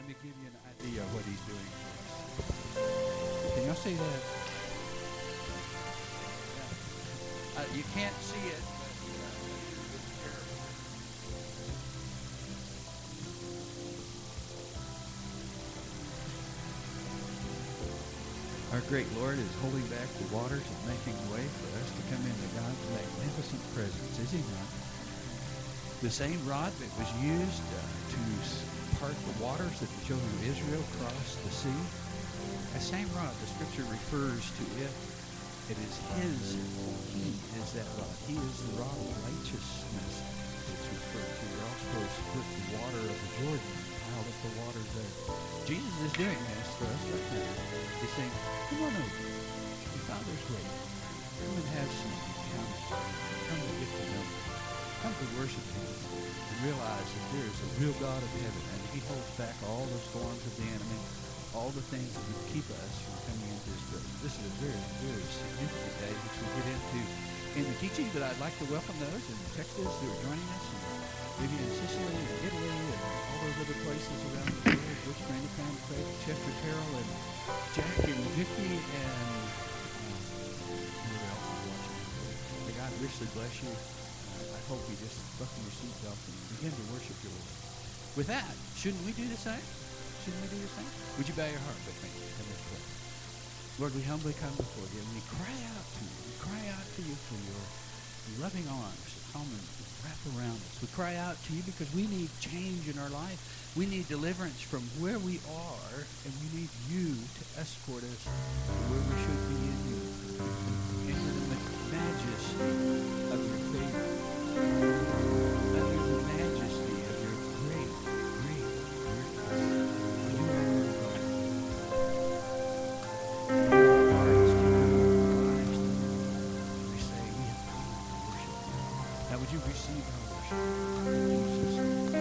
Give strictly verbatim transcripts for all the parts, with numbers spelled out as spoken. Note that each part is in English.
to give you an idea of what he's doing for us. Can y'all see that? Yeah. Uh, you can't see it, but uh, it's terrible. Our great Lord is holding back the waters and making a way for us to come into God's magnificent presence, is he not? The same rod that was used uh, to part the waters that the children of Israel crossed the sea, that same rod, the scripture refers to it. It is his, he is that rod. He is the rod of righteousness that's referred to. We're also supposed to put the water of the Jordan, piled up the waters there. Jesus is doing this for us right now. He's saying, come on over. Your Father's waiting. Come and have some encounter. Come to get to know him. Come to worship him and realize that there is a real God of heaven, and he holds back all the storms of the enemy, all the things that would keep us from coming into his presence. This is a very, very significant day which we'll get into in the teaching, but I'd like to welcome those in Texas who are joining us, and maybe in Sicily and Italy and all those other places around the world. Butch Grandpan, Craig, Chester Carroll, and Jack and Vicky, and um, whoever else is watching. May God richly bless you. Uh, I hope you just buckle your seatbelt and begin to worship your Lord. With that, shouldn't we do the same? Shouldn't we do the same? Would you bow your heart with me in this prayer? Lord, we humbly come before you, and we cry out to you. We cry out to you for your loving arms that come and wrap around us. We cry out to you because we need change in our life. We need deliverance from where we are, and we need you to escort us to where we should be in you. Into the majesty of your favor. Under the majesty of your great, great greatness. You are our God. Our hearts to you, our lives to you. We say we have come to worship you. Now would you receive our worship in Jesus' name?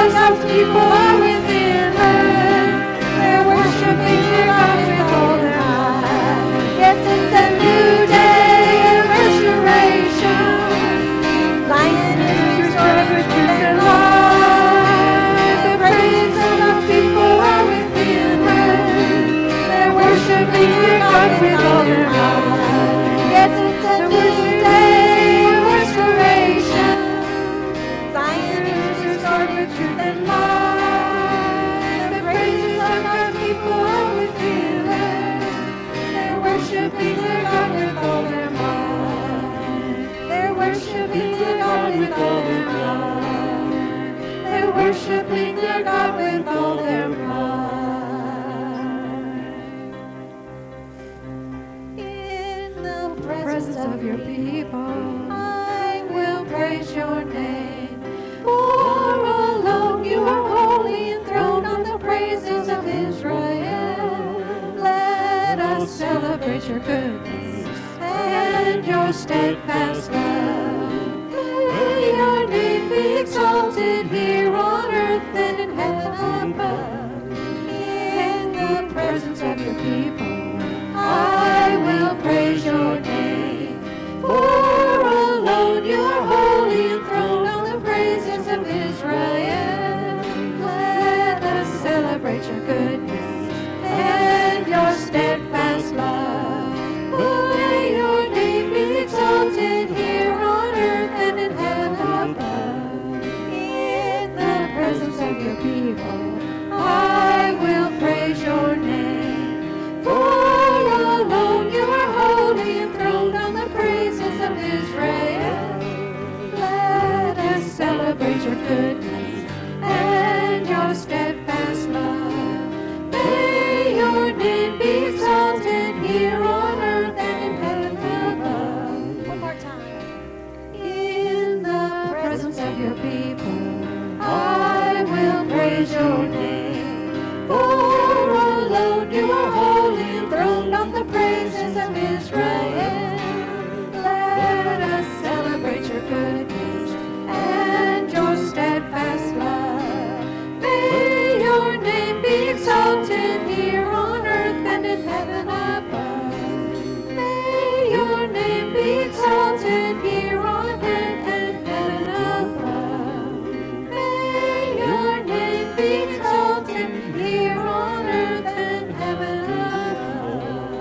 of God's people are within her. They're worshiping their God with all their heart. Yes, it's a new day of restoration. Zion is restored with truth and life. The praises of God's people are within her. They're worshiping their God with all their heart. Yes, it's a new day of restoration. Zion is restored with truth and life. The praises of God's people are within her. They're worshiping their God with all their might. They're worshiping their God with all their might. They're worshiping their God with all their might. In the presence of your people, I will praise your name. For alone you are holy, enthroned on the praises of Israel. Let us celebrate your goodness and your steadfast love. May your name be exalted here on earth and in heaven above. In the presence of your people, I will praise your name. For alone you are holy, enthroned on the praises of Israel. Let us celebrate your goodness and your steadfast love. May your name be exalted here on earth and in heaven above. In the presence of your people, I will praise your name. For alone you are holy, enthroned on the praises of Israel. Let us celebrate your goodness and your steadfast love. May your name be exalted here on earth and in heaven above. One more time. In the presence of your people, I will praise your name. For alone you are holy, enthroned on the praises of Israel. Let us celebrate your goodness and your steadfast love. May your name be exalted here on earth and in heaven above. May your name be exalted here on earth and heaven above. May your name be exalted here on earth and heaven above.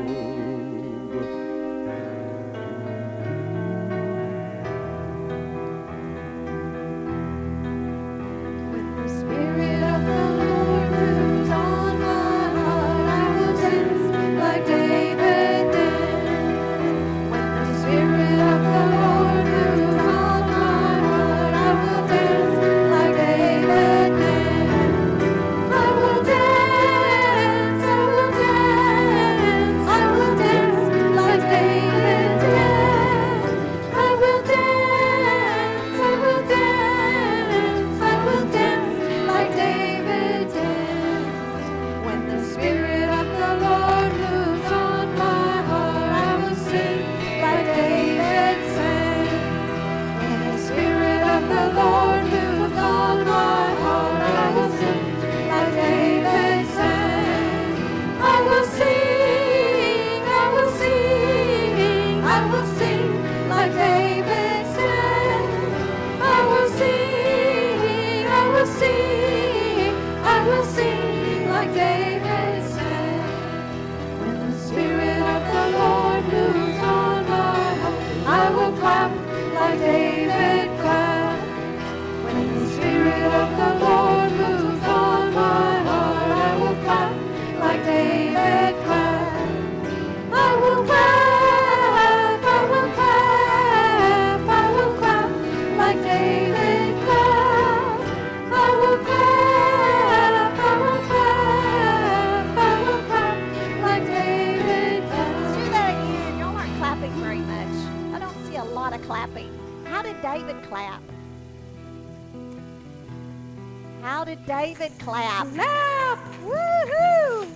When the Spirit of the Lord moves on my heart, I will dance like David danced. When the Spirit of the Lord moves on my heart, I will dance like David danced. I will dance, I will dance, I will dance like David danced. I will dance, I will dance, I will dance like David danced. When the Spirit of the Lord moves on my heart, I will sing like David sang. When the Spirit of the Lord moves on my heart, I will sing like David sang. I will sing, I will sing, I will sing like David sang. I will sing, I will sing, I will sing like David sang. When the Spirit of the Lord moves on my heart, I will clap like David clapped. When the Spirit of the Lord moves on my heart, I will clap like David clapped. I will clap, I will clap, I will clap like David clapped. I will clap, I will clap, I will clap like David clapped. Let's do that again. Y'all aren't clapping very much. I don't see a lot of clapping. How did David clap? How did David clap? Clap! Woohoo!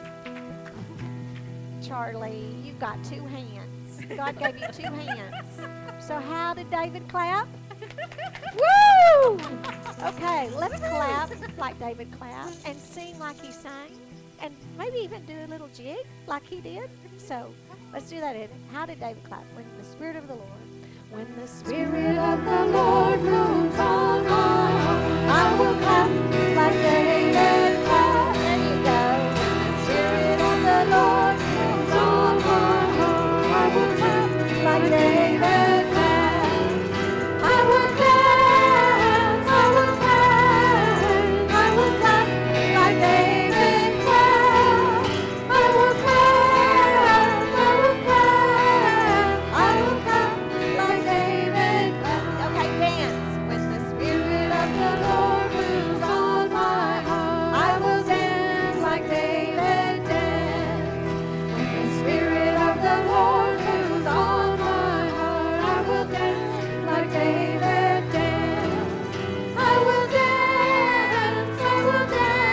Charlie, you've got two hands. God gave you two hands. So how did David clap? Woo! Okay. Okay, let's clap like David clapped and sing like he sang and maybe even do a little jig like he did. So let's do that. How did David clap? When the Spirit of the Lord. When the Spirit of the Lord moves on my heart, I will clap like David clapped. There you go. When the Spirit of the Lord moves on my heart, I will clap like David clapped. I will dance, I will dance, I will clap like David clapped. I will clap, I will clap, I will clap like David clapped. Okay, dance. When the Spirit of the Lord moves on my heart, I will dance like David danced. When the Spirit of the Lord moves on my heart, I will dance like David danced. I will dance, I will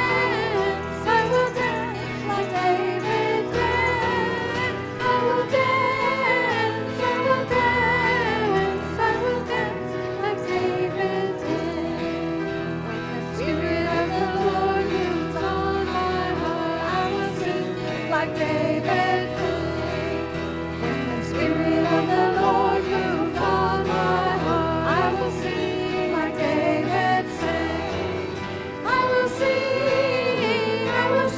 dance, I will dance like David danced. I will dance, I will dance, I will dance like David danced. When the Spirit of the Lord moves on my heart, I will sing like David sang. When the Spirit of the Lord moves on my heart, I will sing like David sang. I will sing, I will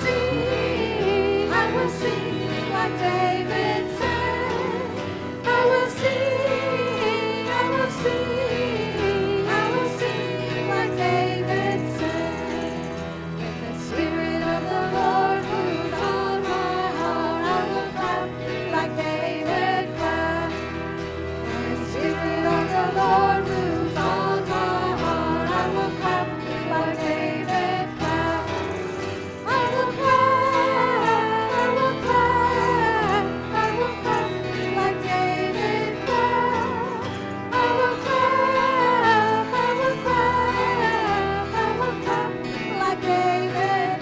sing, I will sing like David sang. I will sing, I will sing, I will sing like David sang. When the Spirit of the Lord moves on my heart, I will clap like David clapped. When the Spirit of the Lord moves on my heart, I will clap like David clapped. I will clap, I will clap, I will clap like David clapped. I will clap, I will clap, I will clap like David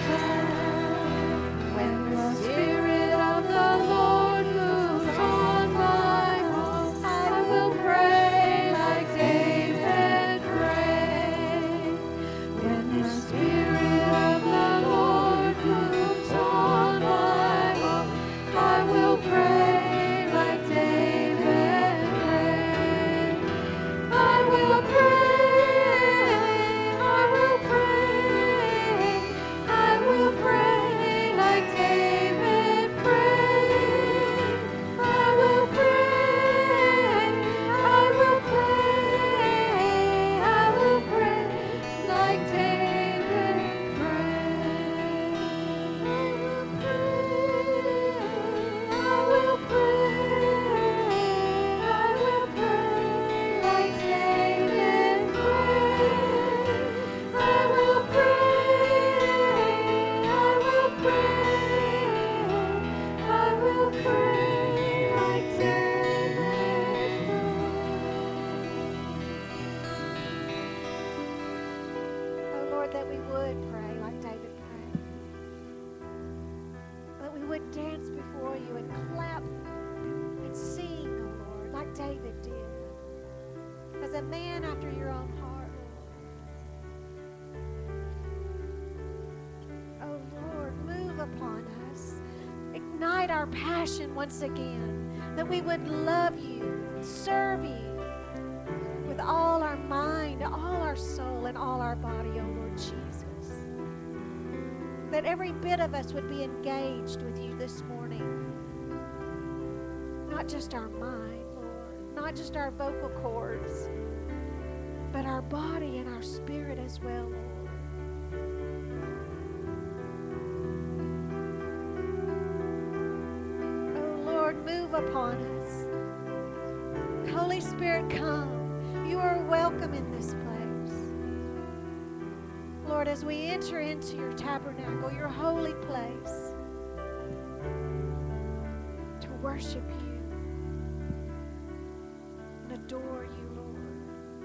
clapped. When the Spirit of the Lord moves on my heart, I will pray like David prayed. When the Spirit of the Lord moves on my heart, I will pray like David prayed. I will pray, I will pray, I will pray like David prayed. I will pray, I will pray, I will pray like David prayed. I will pray, I will pray like David prayed. I will pray, I will pray, I will pray like David prayed. Oh Lord, that we would pray like David prayed. That we would dance before you and clap and sing, oh Lord, like David did. As a man after your own heart, Lord. Oh Lord, move upon us. Ignite our passion once again. That we would love you, serve you with all our mind, all our soul, and all our body, oh Lord Jesus. That every bit of us would be engaged with you this morning. Not just our mind, Lord, not just our vocal cords, but our body and our spirit as well, Lord. Oh Lord, move upon us. Holy Spirit, come. You are welcome in this place. Lord, as we enter into your tabernacle, your holy place, to worship you and adore you, Lord.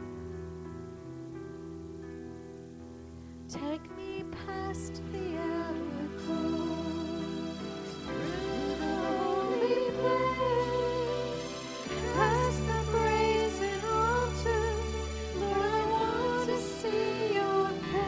Take me past the outer courts, through the holy place, past the brazen altar. Lord, I want to see your face.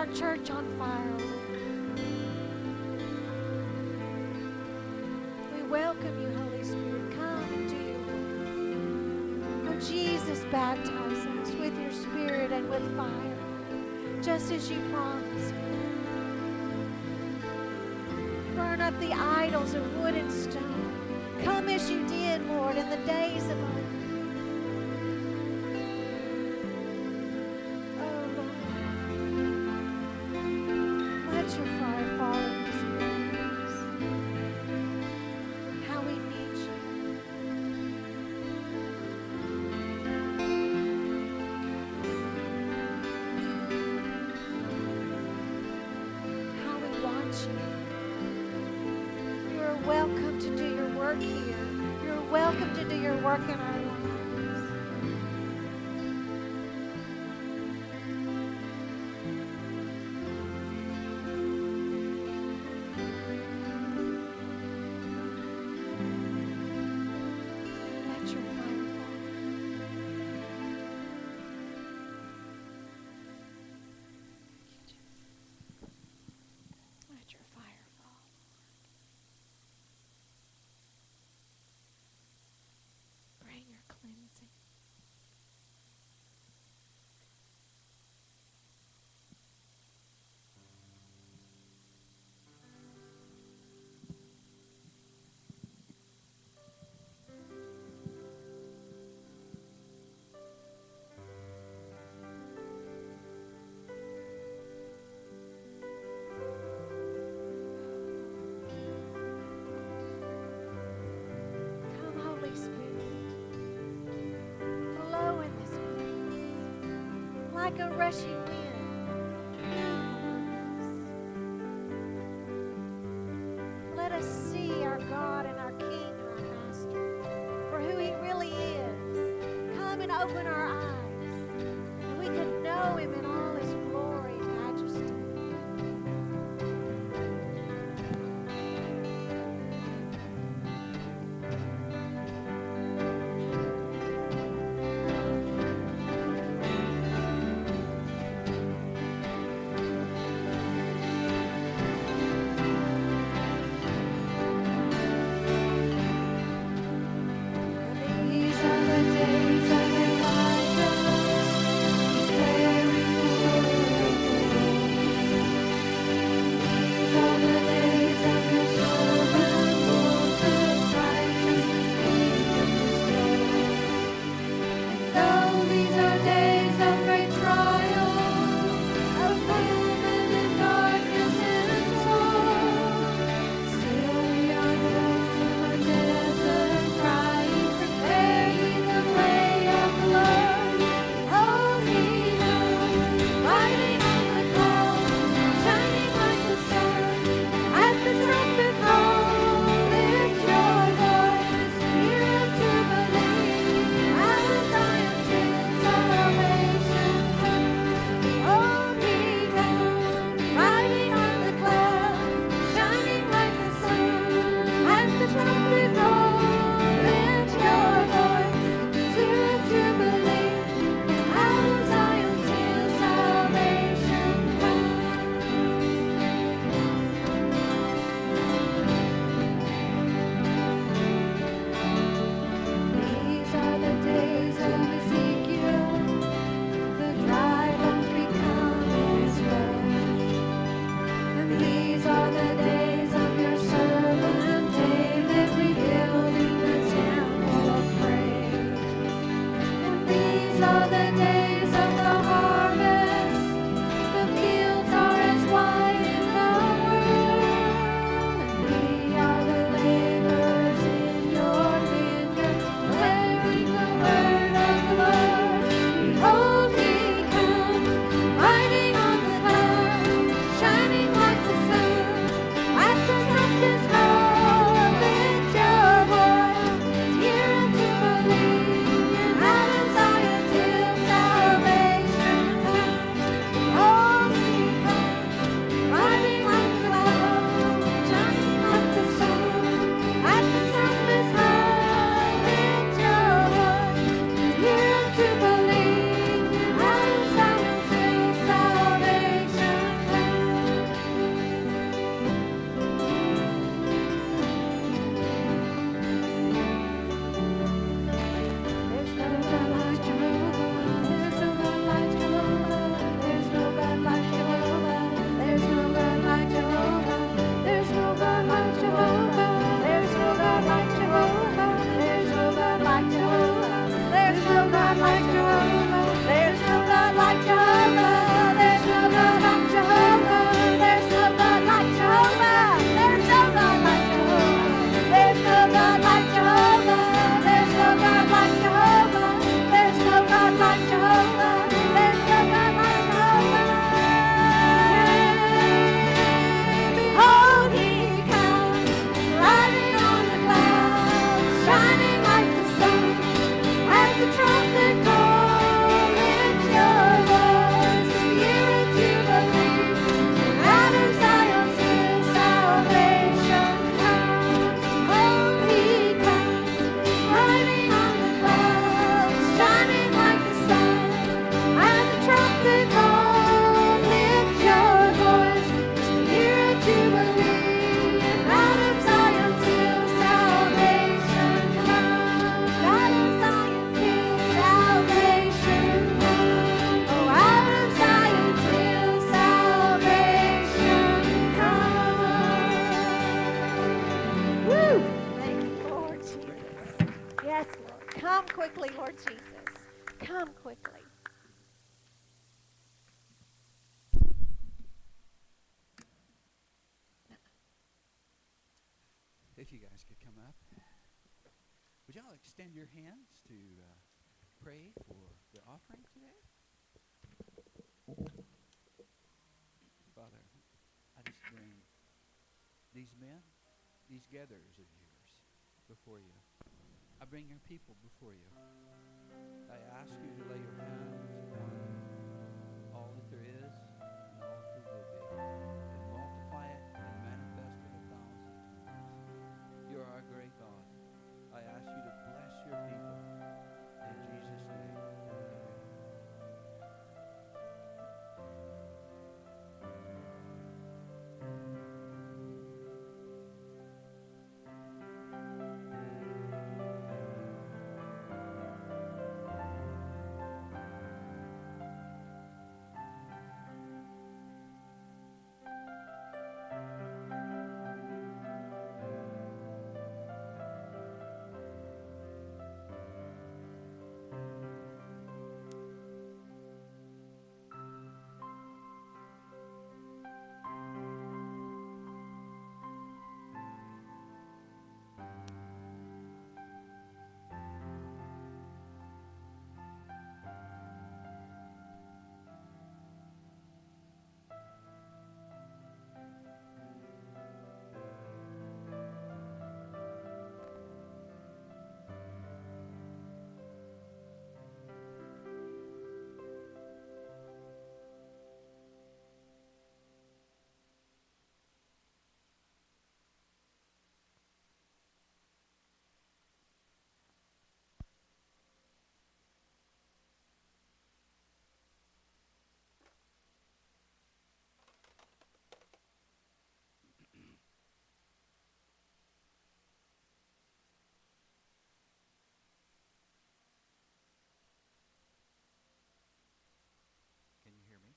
our church on fire, Lord. We welcome you, Holy Spirit. Come and do your work. Oh, Jesus, baptize us with your Spirit and with fire, just as you promised. Burn up the idols of wood and stone. Come as you did, Lord, in the days of old. Oh, Lord. Let your fire fall in this place. How we need you. How we want you. You're welcome to do your work here. You're welcome to do your work in our lives. Let your fire fall. Let your fire fall. Bring your cleansing. Come, Holy Spirit. Blow in this place like a rushing wind. Let us see our God and our King and our Master for who He really is. Come and open our eyes, and we can know Him in all His glory and majesty. These are the days of Elijah, declaring the word of the Lord. These are the days of your servant Moses, righteousness being restored. And though these are days of great trial, of famine and darkness and sorrow, still we are lost in the desert, crying, prepare ye the way of the Lord. Oh, He knows, riding on the clouds, shining like the sun. At the trumpet call, lift your voice, hear unto the lead, out of Zion till salvation comes. Oh, He comes, riding on the clouds, shining like the sun. At the trumpet call, lift your voice, hear unto the lead, out of Zion till salvation comes. These are the days of Ezekiel, the dry bones becoming as flesh. And these are the days of your servant David, rebuilding the temple of praise. And these are the days of the harvest, the fields are as white in the world. And we are the laborers in your vineyard, declaring the word of the Lord. Behold, He comes, riding on the clouds, shining like the sun. At the trumpet's call, lift your voice, hear unto the lead, out of Zion till salvation Come quickly. If you guys could come up. Would y'all extend your hands to uh, pray for the offering today? Father, I just bring these men, these gatherers of yours before you. I bring your people before you. I ask you to lay your hands upon all that there is and all that there will be, and multiply it and manifest it a thousand times. You are our great God. I ask you to bless your people. In Jesus' name, amen. Can you hear me?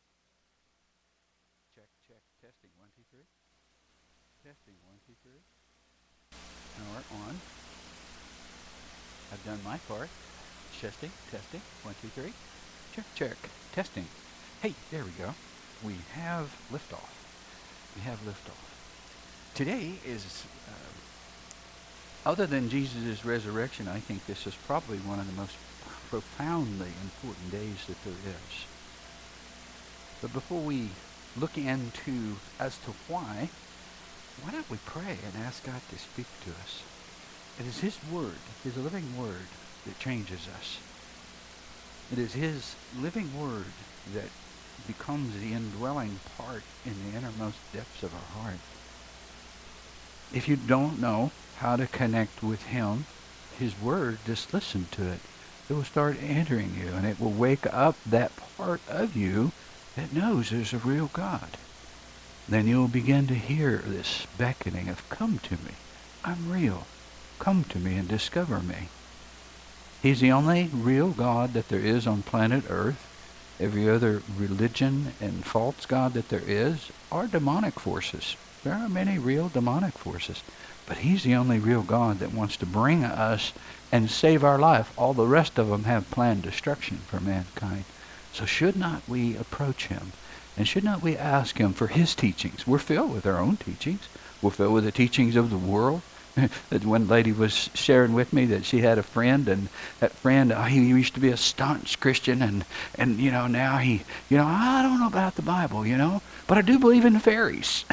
Check, check, testing, one, two, three. Testing, one, two, three. Now we're on. I've done my part. Testing, testing, one, two, three. Check, check, testing. Hey, there we go. We have liftoff. We have liftoff. Today is, uh, other than Jesus' resurrection, I think this is probably one of the most profoundly important days that there is. But before we look into as to why, why don't we pray and ask God to speak to us? It is His Word, His living Word, that changes us. It is His living Word that becomes the indwelling part in the innermost depths of our heart. If you don't know how to connect with Him, His Word, just listen to it. It will start entering you, and it will wake up that part of you that knows there's a real God. Then you'll begin to hear this beckoning of, come to me. I'm real. Come to me and discover me. He's the only real God that there is on planet Earth. Every other religion and false god that there is are demonic forces. There are many real demonic forces. But He's the only real God that wants to bring us and save our life. All the rest of them have planned destruction for mankind. So should not we approach Him? And should not we ask Him for His teachings? We're filled with our own teachings. We're filled with the teachings of the world. That one lady was sharing with me that she had a friend, and that friend, oh, he used to be a staunch Christian, and, and, you know, now he, you know, I don't know about the Bible, you know, but I do believe in fairies.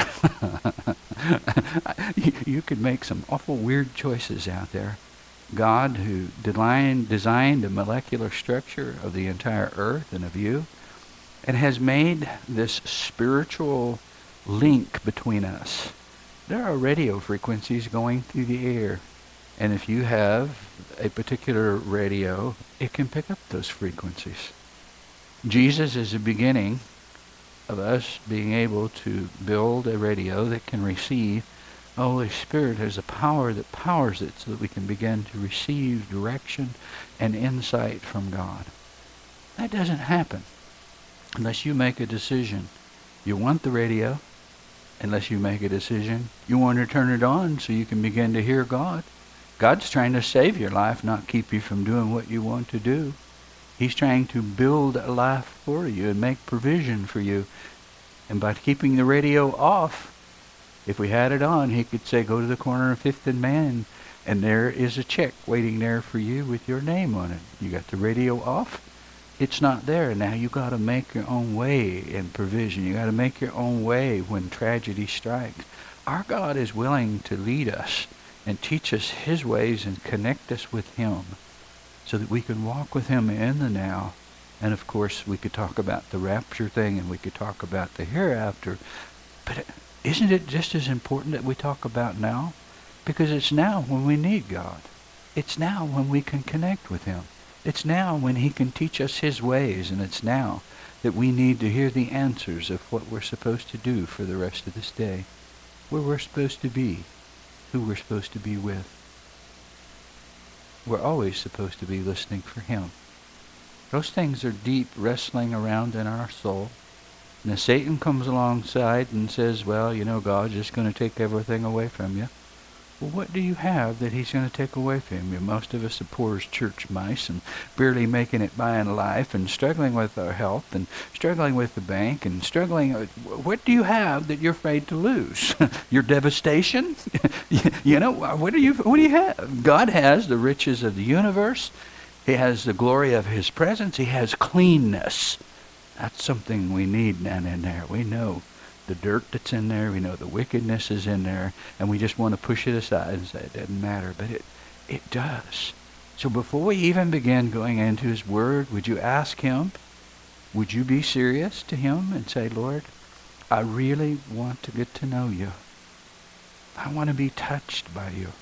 you, you could make some awful weird choices out there. God, who designed, designed the molecular structure of the entire earth and of you, and has made this spiritual link between us. There are radio frequencies going through the air, and if you have a particular radio, it can pick up those frequencies. Jesus is the beginning of us being able to build a radio that can receive. The Holy Spirit has a power that powers it so that we can begin to receive direction and insight from God. That doesn't happen unless you make a decision. You want the radio. Unless you make a decision, you want to turn it on so you can begin to hear God. God's trying to save your life, not keep you from doing what you want to do. He's trying to build a life for you and make provision for you. And by keeping the radio off, if we had it on, he could say, go to the corner of Fifth and Man, and there is a check waiting there for you with your name on it. You got the radio off, it's not there. Now you got to make your own way in provision. You got to make your own way when tragedy strikes. Our God is willing to lead us and teach us his ways and connect us with him so that we can walk with him in the now. And of course, we could talk about the rapture thing, and we could talk about the hereafter. But isn't it just as important that we talk about now? Because it's now when we need God. It's now when we can connect with him. It's now when he can teach us his ways, and it's now that we need to hear the answers of what we're supposed to do for the rest of this day, where we're supposed to be, who we're supposed to be with. We're always supposed to be listening for him. Those things are deep wrestling around in our soul. And if Satan comes alongside and says, well, you know, God's just going to take everything away from you. Well, what do you have that he's going to take away from you? Most of us are poor as church mice and barely making it by in life and struggling with our health and struggling with the bank and struggling. What do you have that you're afraid to lose? Your devastation? You know, what do you, what do you have? God has the riches of the universe. He has the glory of his presence. He has cleanness. That's something we need down in there. We know the dirt that's in there. We know the wickedness is in there. And we just want to push it aside and say it doesn't matter. But it, it does. So before we even begin going into his word, would you ask him? Would you be serious to him and say, Lord, I really want to get to know you. I want to be touched by you.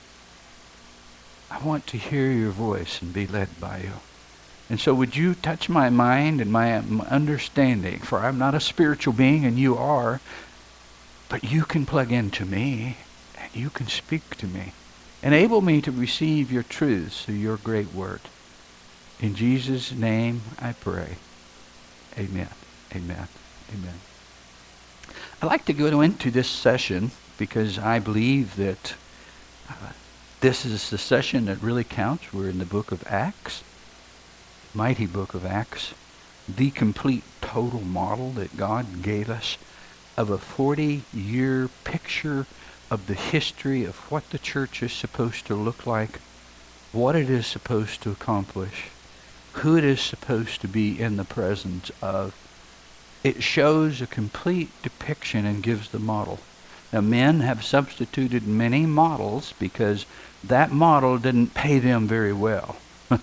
I want to hear your voice and be led by you. And so would you touch my mind and my understanding, for I'm not a spiritual being and you are, but you can plug into me and you can speak to me. Enable me to receive your truths through your great word. In Jesus' name I pray. Amen. Amen. Amen. I'd like to go into this session because I believe that uh, this is the session that really counts. We're in the book of Acts. Mighty book of Acts, the complete total model that God gave us of a forty-year picture of the history of what the church is supposed to look like, what it is supposed to accomplish, who it is supposed to be in the presence of. It shows a complete depiction and gives the model. Now, men have substituted many models because that model didn't pay them very well.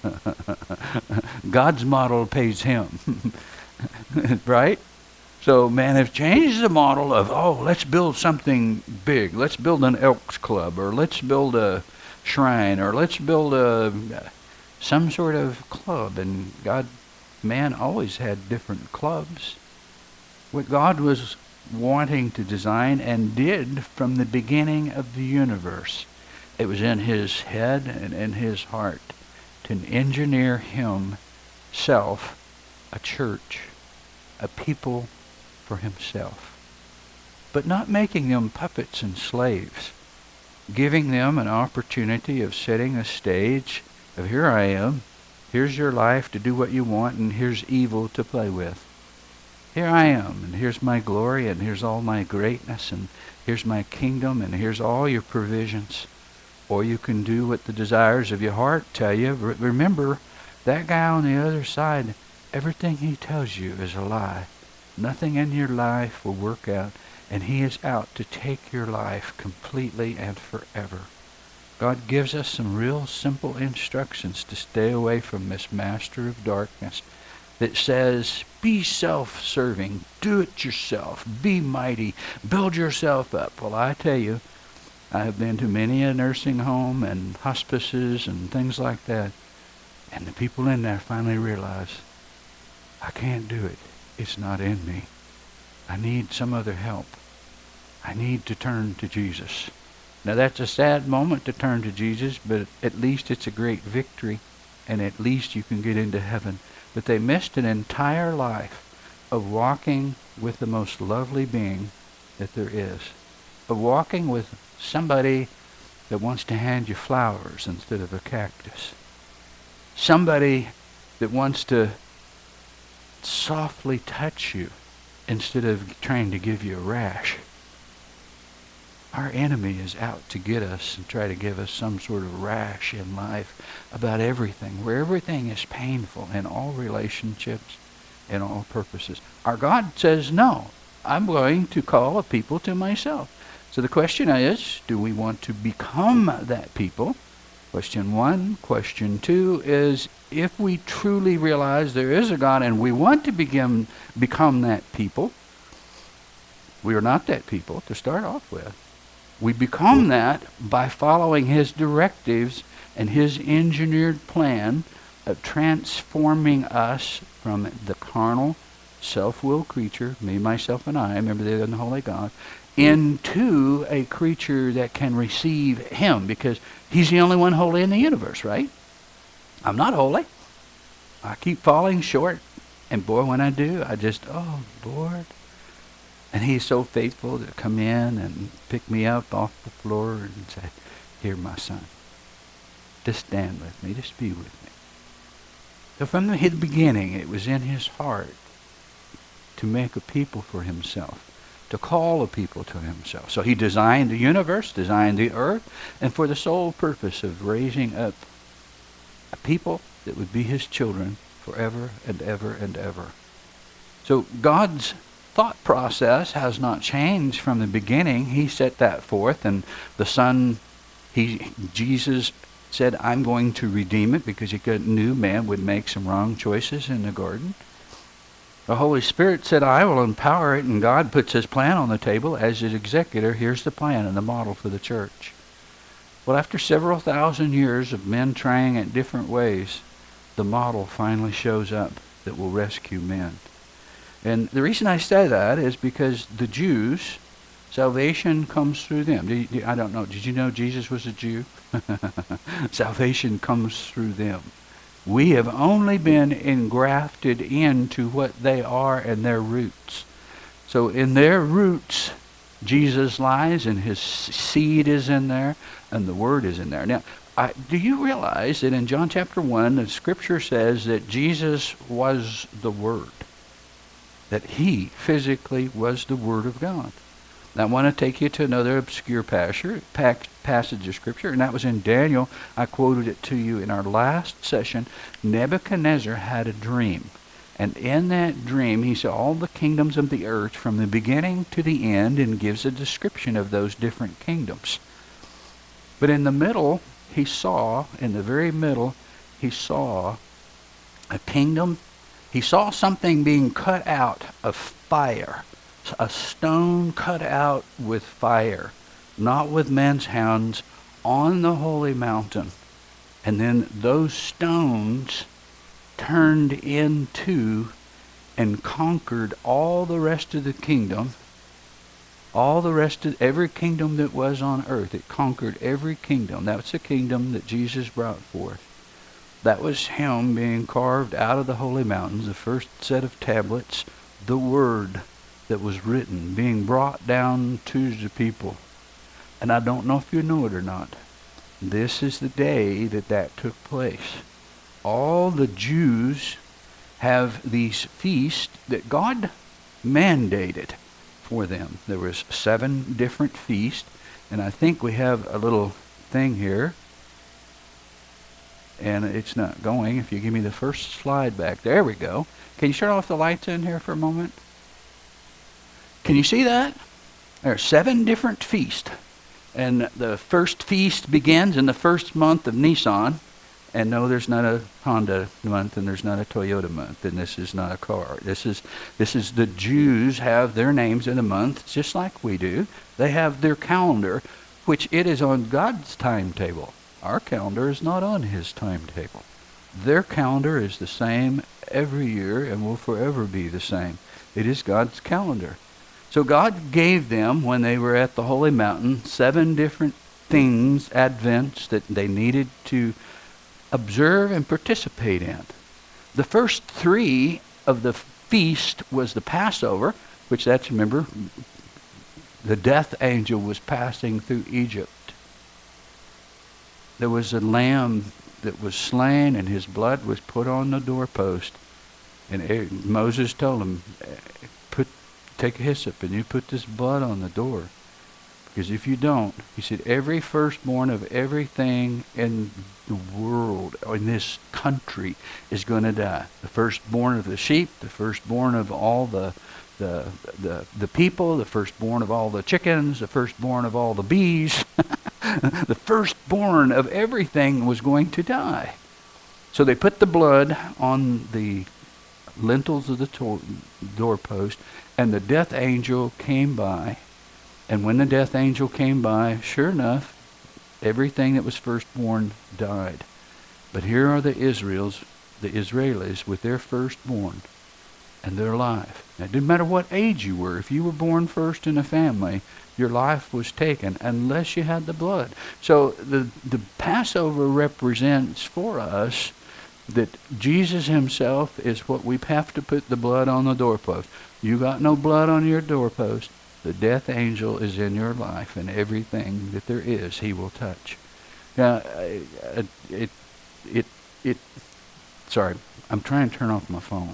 God's model pays him. Right? So man have changed the model of, oh, let's build something big. Let's build an Elks Club, or let's build a shrine, or let's build a some sort of club. And God, man always had different clubs. What God was wanting to design and did from the beginning of the universe, it was in his head and in his heart to engineer himself a church, a people for himself, but not making them puppets and slaves, giving them an opportunity of setting a stage of, here I am, here's your life to do what you want, and here's evil to play with. Here I am, and here's my glory, and here's all my greatness, and here's my kingdom, and here's all your provisions. Or you can do what the desires of your heart tell you. Re- remember, that guy on the other side, everything he tells you is a lie. Nothing in your life will work out, and he is out to take your life completely and forever. God gives us some real simple instructions to stay away from this master of darkness that says, be self-serving, do it yourself, be mighty, build yourself up. Well, I tell you, I have been to many a nursing home and hospices and things like that, and the people in there finally realize, I can't do it. It's not in me. I need some other help. I need to turn to Jesus. Now that's a sad moment to turn to Jesus, but at least it's a great victory, and at least you can get into heaven. But they missed an entire life of walking with the most lovely being that there is, of walking with somebody that wants to hand you flowers instead of a cactus. Somebody that wants to softly touch you instead of trying to give you a rash. Our enemy is out to get us and try to give us some sort of rash in life about everything, where everything is painful in all relationships, in all purposes. Our God says, no, I'm going to call a people to myself. So the question is, do we want to become that people? Question one. Question two is, if we truly realize there is a God and we want to begin, become that people, we are not that people to start off with. We become that by following his directives and his engineered plan of transforming us from the carnal, self-willed creature, me, myself, and I, remember the unholy God, into a creature that can receive him, because he's the only one holy in the universe, right? I'm not holy. I keep falling short. And boy, when I do, I just, oh, Lord. And he's so faithful to come in and pick me up off the floor and say, here, my son, just stand with me, just be with me. So from the beginning, it was in his heart to make a people for himself, to call a people to himself. So he designed the universe, designed the earth, and for the sole purpose of raising up a people that would be his children forever and ever and ever. So God's thought process has not changed from the beginning. He set that forth, and the Son, he, Jesus said, I'm going to redeem it, because he knew man would make some wrong choices in the garden. The Holy Spirit said, I will empower it, and God puts his plan on the table as his executor. Here's the plan and the model for the church. Well, after several thousand years of men trying it different ways, the model finally shows up that will rescue men. And the reason I say that is because the Jews, salvation comes through them. Do you, I don't know, did you know Jesus was a Jew? Salvation comes through them. We have only been engrafted into what they are and their roots. So in their roots, Jesus lies, and his seed is in there, and the word is in there. Now, I, do you realize that in John chapter one, the scripture says that Jesus was the Word, that he physically was the Word of God? Now, I want to take you to another obscure passage, passage of scripture, and that was in Daniel. I quoted it to you in our last session. Nebuchadnezzar had a dream. And in that dream, he saw all the kingdoms of the earth from the beginning to the end, and gives a description of those different kingdoms. But in the middle, he saw, in the very middle, he saw a kingdom. He saw something being cut out of fire, a stone cut out with fire, not with men's hands, on the holy mountain. And then those stones turned into and conquered all the rest of the kingdom, all the rest of every kingdom that was on earth. It conquered every kingdom. That's the kingdom that Jesus brought forth. That was him being carved out of the holy mountains, the first set of tablets, the word that was written, being brought down to the people. And I don't know if you know it or not. This is the day that that took place. All the Jews have these feasts that God mandated for them. There was seven different feasts, and I think we have a little thing here, and it's not going. If you give me the first slide back, there we go. Can you shut off the lights in here for a moment? Can you see that? There are seven different feasts, and the first feast begins in the first month of Nisan. And no, there's not a Honda month, and there's not a Toyota month, and this is not a car. This is this is the Jews have their names in a month, just like we do. They have their calendar, which it is on God's timetable. Our calendar is not on his timetable. Their calendar is the same every year and will forever be the same. It is God's calendar. So God gave them, when they were at the holy mountain, seven different things, advents, that they needed to observe and participate in. The first three of the feast was the Passover, which that's, remember, the death angel was passing through Egypt. there was a lamb that was slain, and his blood was put on the doorpost. And er- Moses told him, put, take a hyssop, and you put this blood on the door. Because if you don't, he said, every firstborn of everything in the world, or in this country, is going to die. The firstborn of the sheep, the firstborn of all the, the, the, the people, the firstborn of all the chickens, the firstborn of all the bees. The firstborn of everything was going to die. So they put the blood on the lintels of the tor- doorpost, and the death angel came by. And when the death angel came by, sure enough, everything that was firstborn died. But here are the Israels, the Israelis, with their firstborn, and they're alive. Now, it didn't matter what age you were. If you were born first in a family, your life was taken unless you had the blood. So the, the Passover represents for us that Jesus himself is what we have to put the blood on the doorpost. You got no blood on your doorpost, the death angel is in your life, and everything that there is, he will touch. Now, uh, it, it, it, sorry, I'm trying to turn off my phone.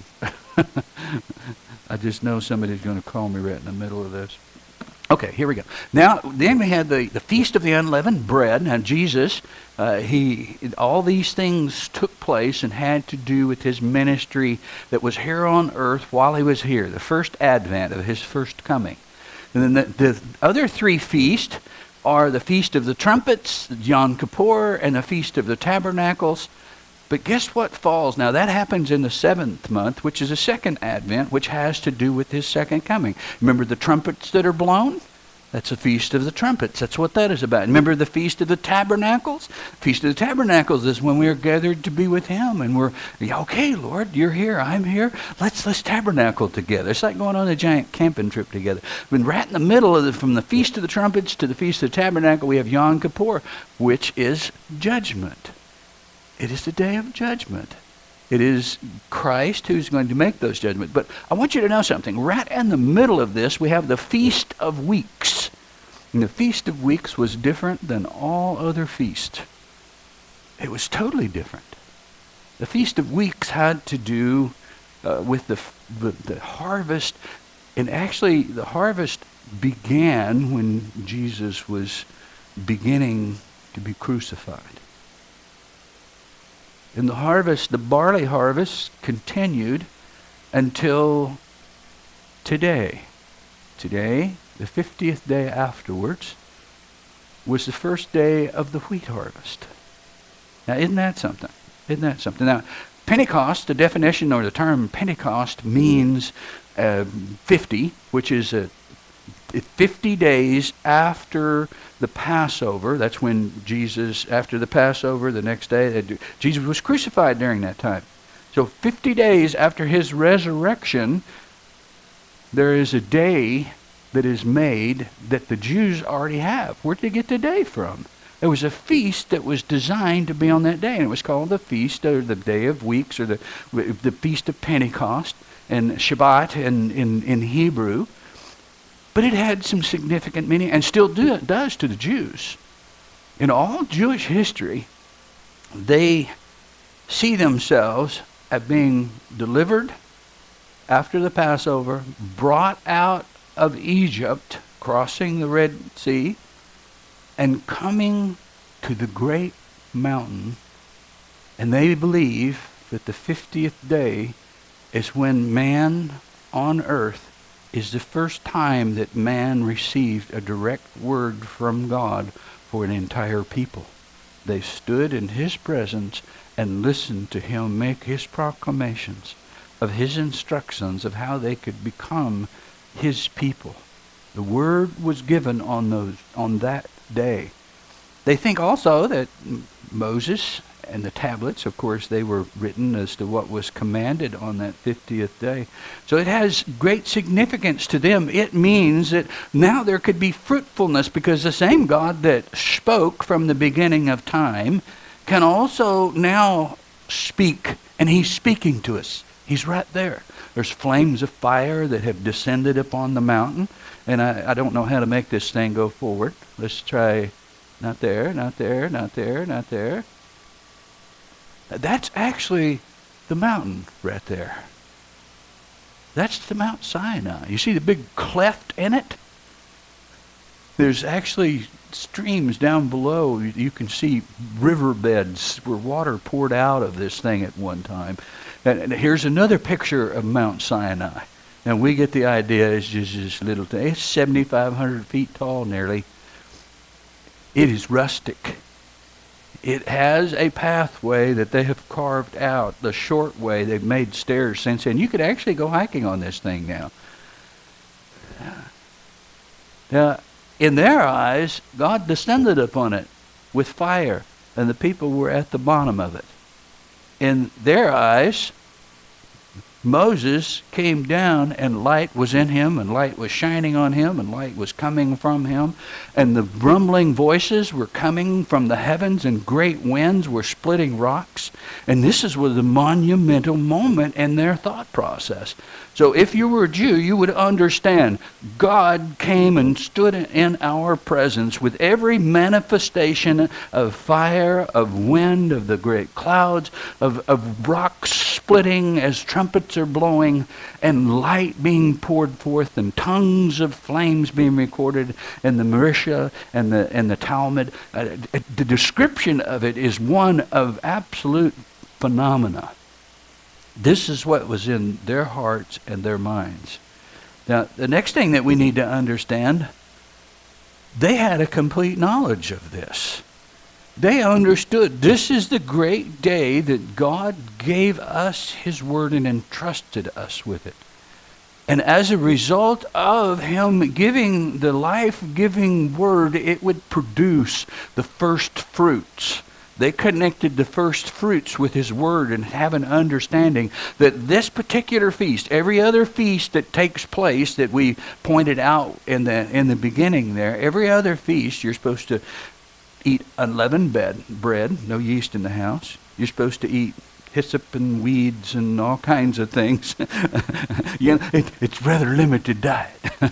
I just know somebody's going to call me right in the middle of this. Okay, here we go. Now, then we had the, the Feast of the Unleavened Bread. Now, Jesus, uh, he, all these things took place and had to do with his ministry that was here on earth while he was here, the first advent of his first coming. And then the, the other three feasts are the Feast of the Trumpets, Yom Kippur, and the Feast of the Tabernacles. But guess what falls? Now, that happens in the seventh month, which is the second advent, which has to do with his second coming. Remember the trumpets that are blown? That's the Feast of the Trumpets. That's what that is about. Remember the Feast of the Tabernacles? Feast of the Tabernacles is when we are gathered to be with him, and we're, okay, Lord, you're here, I'm here. Let's let's tabernacle together. It's like going on a giant camping trip together. When right in the middle of the, from the Feast of the Trumpets to the Feast of the Tabernacle, we have Yom Kippur, which is judgment. It is the day of judgment. It is Christ who's going to make those judgments. But I want you to know something. Right in the middle of this, we have the Feast of Weeks. And the Feast of Weeks was different than all other feasts. It was totally different. The Feast of Weeks had to do uh, with the, the, the harvest. And actually, the harvest began when Jesus was beginning to be crucified. And the harvest, the barley harvest, continued until today. Today, the fiftieth day afterwards, was the first day of the wheat harvest. Now, isn't that something? Isn't that something? Now, Pentecost, the definition or the term Pentecost means uh, fifty, which is a fifty days after the Passover. That's when Jesus, after the Passover, the next day, Jesus was crucified during that time. So fifty days after his resurrection, there is a day that is made that the Jews already have. Where did they get the day from? There was a feast that was designed to be on that day, and it was called the Feast, or the Day of Weeks, or the, the Feast of Pentecost, and Shabbat in, in, in Hebrew. But it had some significant meaning, and still do, does to the Jews. In all Jewish history, they see themselves as being delivered after the Passover, brought out of Egypt, crossing the Red Sea, and coming to the great mountain. And they believe that the fiftieth day is when man on earth is the first time that man received a direct word from God for an entire people. They stood in his presence and listened to him make his proclamations of his instructions of how they could become his people. The word was given on those on that day. They think also that Moses and the tablets, of course, they were written as to what was commanded on that fiftieth day. So it has great significance to them. It means that now there could be fruitfulness, because the same God that spoke from the beginning of time can also now speak, and he's speaking to us. He's right there. There's flames of fire that have descended upon the mountain, and I, I don't know how to make this thing go forward. Let's try Not there, not there, not there, not there. That's actually the mountain right there. That's the Mount Sinai. You see the big cleft in it? There's actually streams down below. You, you can see riverbeds where water poured out of this thing at one time. And, and here's another picture of Mount Sinai. Now we get the idea it's just this little thing. It's seventy-five hundred feet tall nearly. It is rustic. It has a pathway that they have carved out, the short way. They've made stairs since then. You could actually go hiking on this thing now. Now, in their eyes, God descended upon it with fire, and the people were at the bottom of it. In their eyes, Moses came down, and light was in him, and light was shining on him, and light was coming from him. And the rumbling voices were coming from the heavens, and great winds were splitting rocks. And this is was a monumental moment in their thought process. So if you were a Jew, you would understand God came and stood in our presence with every manifestation of fire, of wind, of the great clouds, of, of rocks splitting as trumpets are blowing, and light being poured forth, and tongues of flames being recorded in the Marisha and the, and the Talmud. Uh, the description of it is one of absolute phenomena. This is what was in their hearts and their minds. Now, the next thing that we need to understand, they had a complete knowledge of this. They understood this is the great day that God gave us his word and entrusted us with it. And as a result of him giving the life-giving word, it would produce the first fruits. They connected the first fruits with his word and have an understanding that this particular feast, every other feast that takes place that we pointed out in the in the beginning there, every other feast you're supposed to eat unleavened bread, bread, no yeast in the house. You're supposed to eat hyssop and weeds and all kinds of things. you know, it, it's rather limited diet.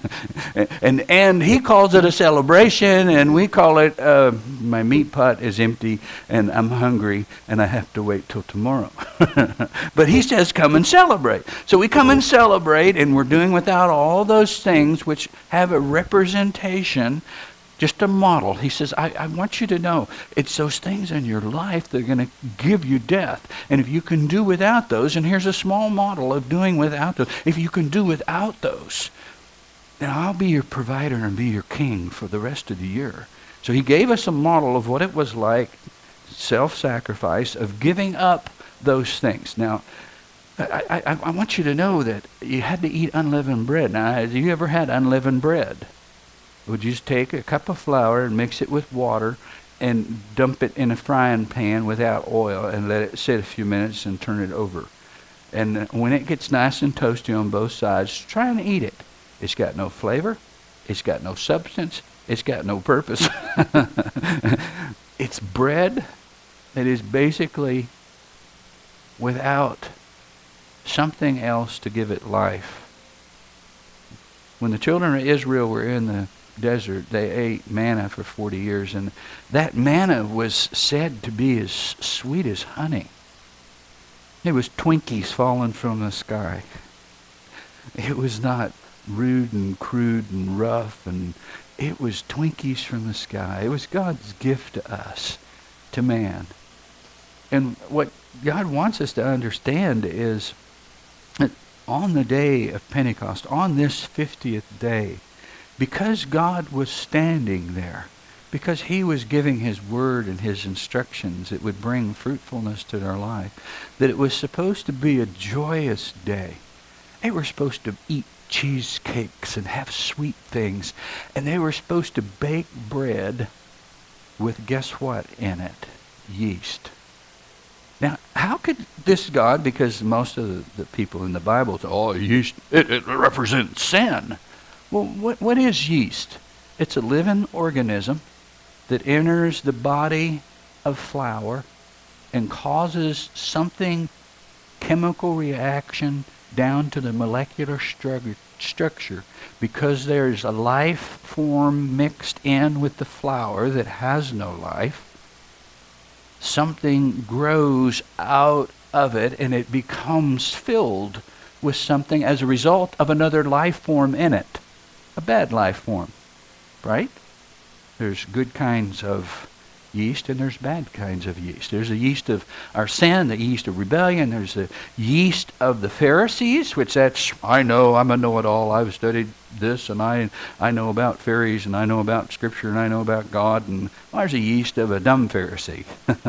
and and he calls it a celebration, and we call it, uh, my meat pot is empty, and I'm hungry, and I have to wait till tomorrow. But he says, come and celebrate. So we come and celebrate, and we're doing without all those things which have a representation, just a model. He says, I, I want you to know, it's those things in your life that are going to give you death. And if you can do without those, and here's a small model of doing without those, if you can do without those, then I'll be your provider and be your king for the rest of the year. So he gave us a model of what it was like, self-sacrifice, of giving up those things. Now, I, I, I want you to know that you had to eat unleavened bread. Now, have you ever had unleavened bread? Would you just take a cup of flour and mix it with water and dump it in a frying pan without oil and let it sit a few minutes and turn it over. And when it gets nice and toasty on both sides, try and eat it. It's got no flavor. It's got no substance. It's got no purpose. It's bread that is basically without something else to give it life. When the children of Israel were in the desert, they ate manna for forty years, and that manna was said to be as sweet as honey. It was Twinkies falling from the sky. It was not rude and crude and rough, and it was Twinkies from the sky. It was God's gift to us, to man. And what God wants us to understand is that on the day of Pentecost, on this fiftieth day, because God was standing there, because he was giving his word and his instructions that would bring fruitfulness to their life, that it was supposed to be a joyous day. They were supposed to eat cheesecakes and have sweet things, and they were supposed to bake bread with, guess what in it? Yeast. Now, how could this God, because most of the, the people in the Bible say, oh, yeast, it, it represents sin. Well, what what is yeast? It's a living organism that enters the body of flour and causes something, chemical reaction down to the molecular stru- structure, because there's a life form mixed in with the flour that has no life, something grows out of it and it becomes filled with something as a result of another life form in it. A bad life form, right? There's good kinds of yeast and there's bad kinds of yeast. There's the yeast of our sin, the yeast of rebellion. There's the yeast of the Pharisees, which that's, I know, I'm a know-it-all. I've studied this and I I know about fairies and I know about Scripture and I know about God. And well, there's a yeast of a dumb Pharisee.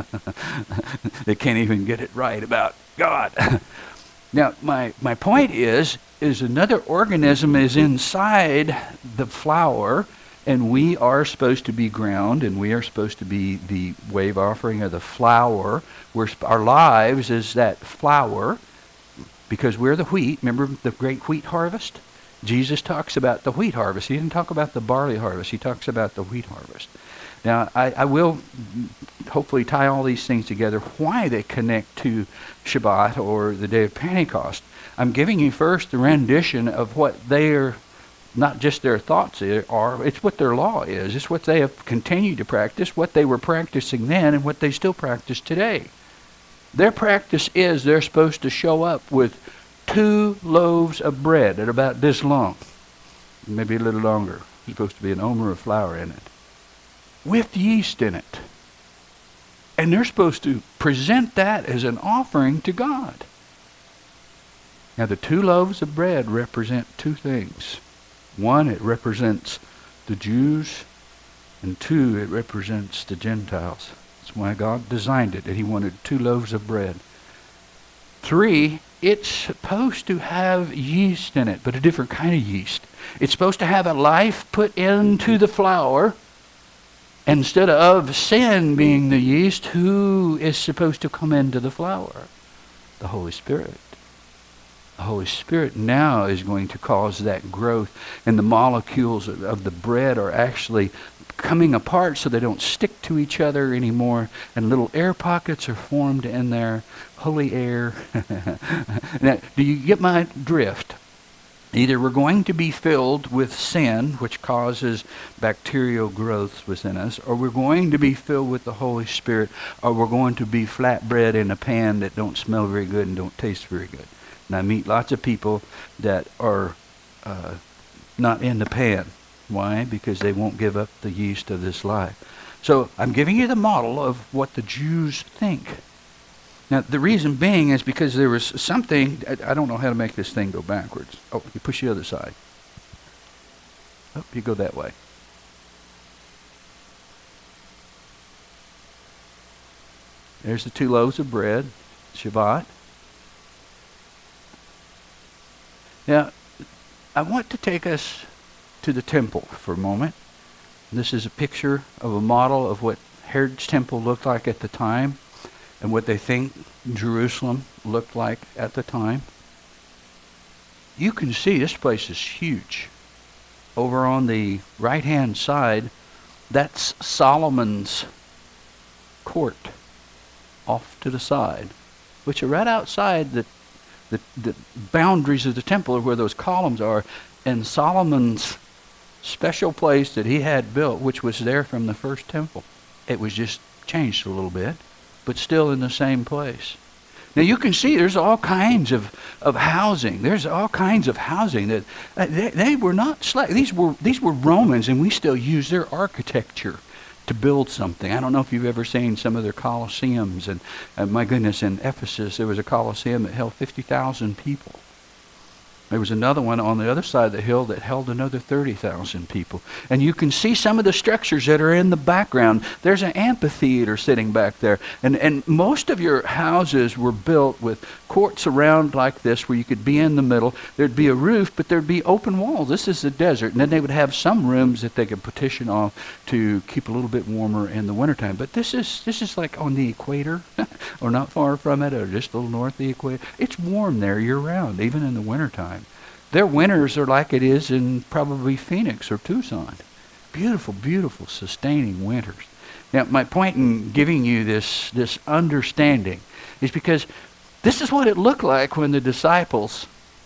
They can't even get it right about God. Now, my, my point is, is another organism is inside the flour, and we are supposed to be ground, and we are supposed to be the wave offering of the flour. We're sp- our lives is that flour, because we're the wheat. Remember the great wheat harvest? Jesus talks about the wheat harvest. He didn't talk about the barley harvest. He talks about the wheat harvest. Now, I, I will hopefully tie all these things together, why they connect to Shabbat or the day of Pentecost. I'm giving you first the rendition of what they're, not just their thoughts are, it's what their law is. It's what they have continued to practice, what they were practicing then, and what they still practice today. Their practice is they're supposed to show up with two loaves of bread that are about this long, maybe a little longer. There's supposed to be an omer of flour in it, with yeast in it. And they're supposed to present that as an offering to God. Now, the two loaves of bread represent two things. One, it represents the Jews, and two, it represents the Gentiles. That's why God designed it, that he wanted two loaves of bread. Three, it's supposed to have yeast in it, but a different kind of yeast. It's supposed to have a life put into the flour. Instead of sin being the yeast, who is supposed to come into the flour? The Holy Spirit. The Holy Spirit now is going to cause that growth, and the molecules of, of the bread are actually coming apart so they don't stick to each other anymore, and little air pockets are formed in there, holy air. Now, do you get my drift? Either we're going to be filled with sin, which causes bacterial growth within us, or we're going to be filled with the Holy Spirit, or we're going to be flatbread in a pan that don't smell very good and don't taste very good. And I meet lots of people that are uh, not in the pan. Why? Because they won't give up the yeast of this life. So I'm giving you the model of what the Jews think. Now, the reason being is because there was something, I, I don't know how to make this thing go backwards. Oh, you push the other side. Oh, you go that way. There's the two loaves of bread, Shabbat. Now, I want to take us to the temple for a moment. This is a picture of a model of what Herod's temple looked like at the time, and what they think Jerusalem looked like at the time. You can see this place is huge. Over on the right-hand side, that's Solomon's court off to the side, which are right outside the, the, the boundaries of the temple, where those columns are, and Solomon's special place that he had built, which was there from the first temple. It was just changed a little bit, but still in the same place. Now you can see there's all kinds of, of housing. There's all kinds of housing that uh, they, they were not slaves. These were these were Romans, and we still use their architecture to build something. I don't know if you've ever seen some of their Colosseums, and uh, my goodness, in Ephesus there was a Colosseum that held fifty thousand people. There was another one on the other side of the hill that held another thirty thousand people. And you can see some of the structures that are in the background. There's an amphitheater sitting back there. And, and most of your houses were built with courts around like this, where you could be in the middle. There'd be a roof, but there'd be open walls. This is the desert. And then they would have some rooms that they could partition off to keep a little bit warmer in the wintertime. But this is, this is like on the equator, or not far from it, or just a little north of the equator. It's warm there year-round, even in the wintertime. Their winters are like it is in probably Phoenix or Tucson. Beautiful, beautiful, sustaining winters. Now, my point in giving you this, this understanding is because this is what it looked like when the disciples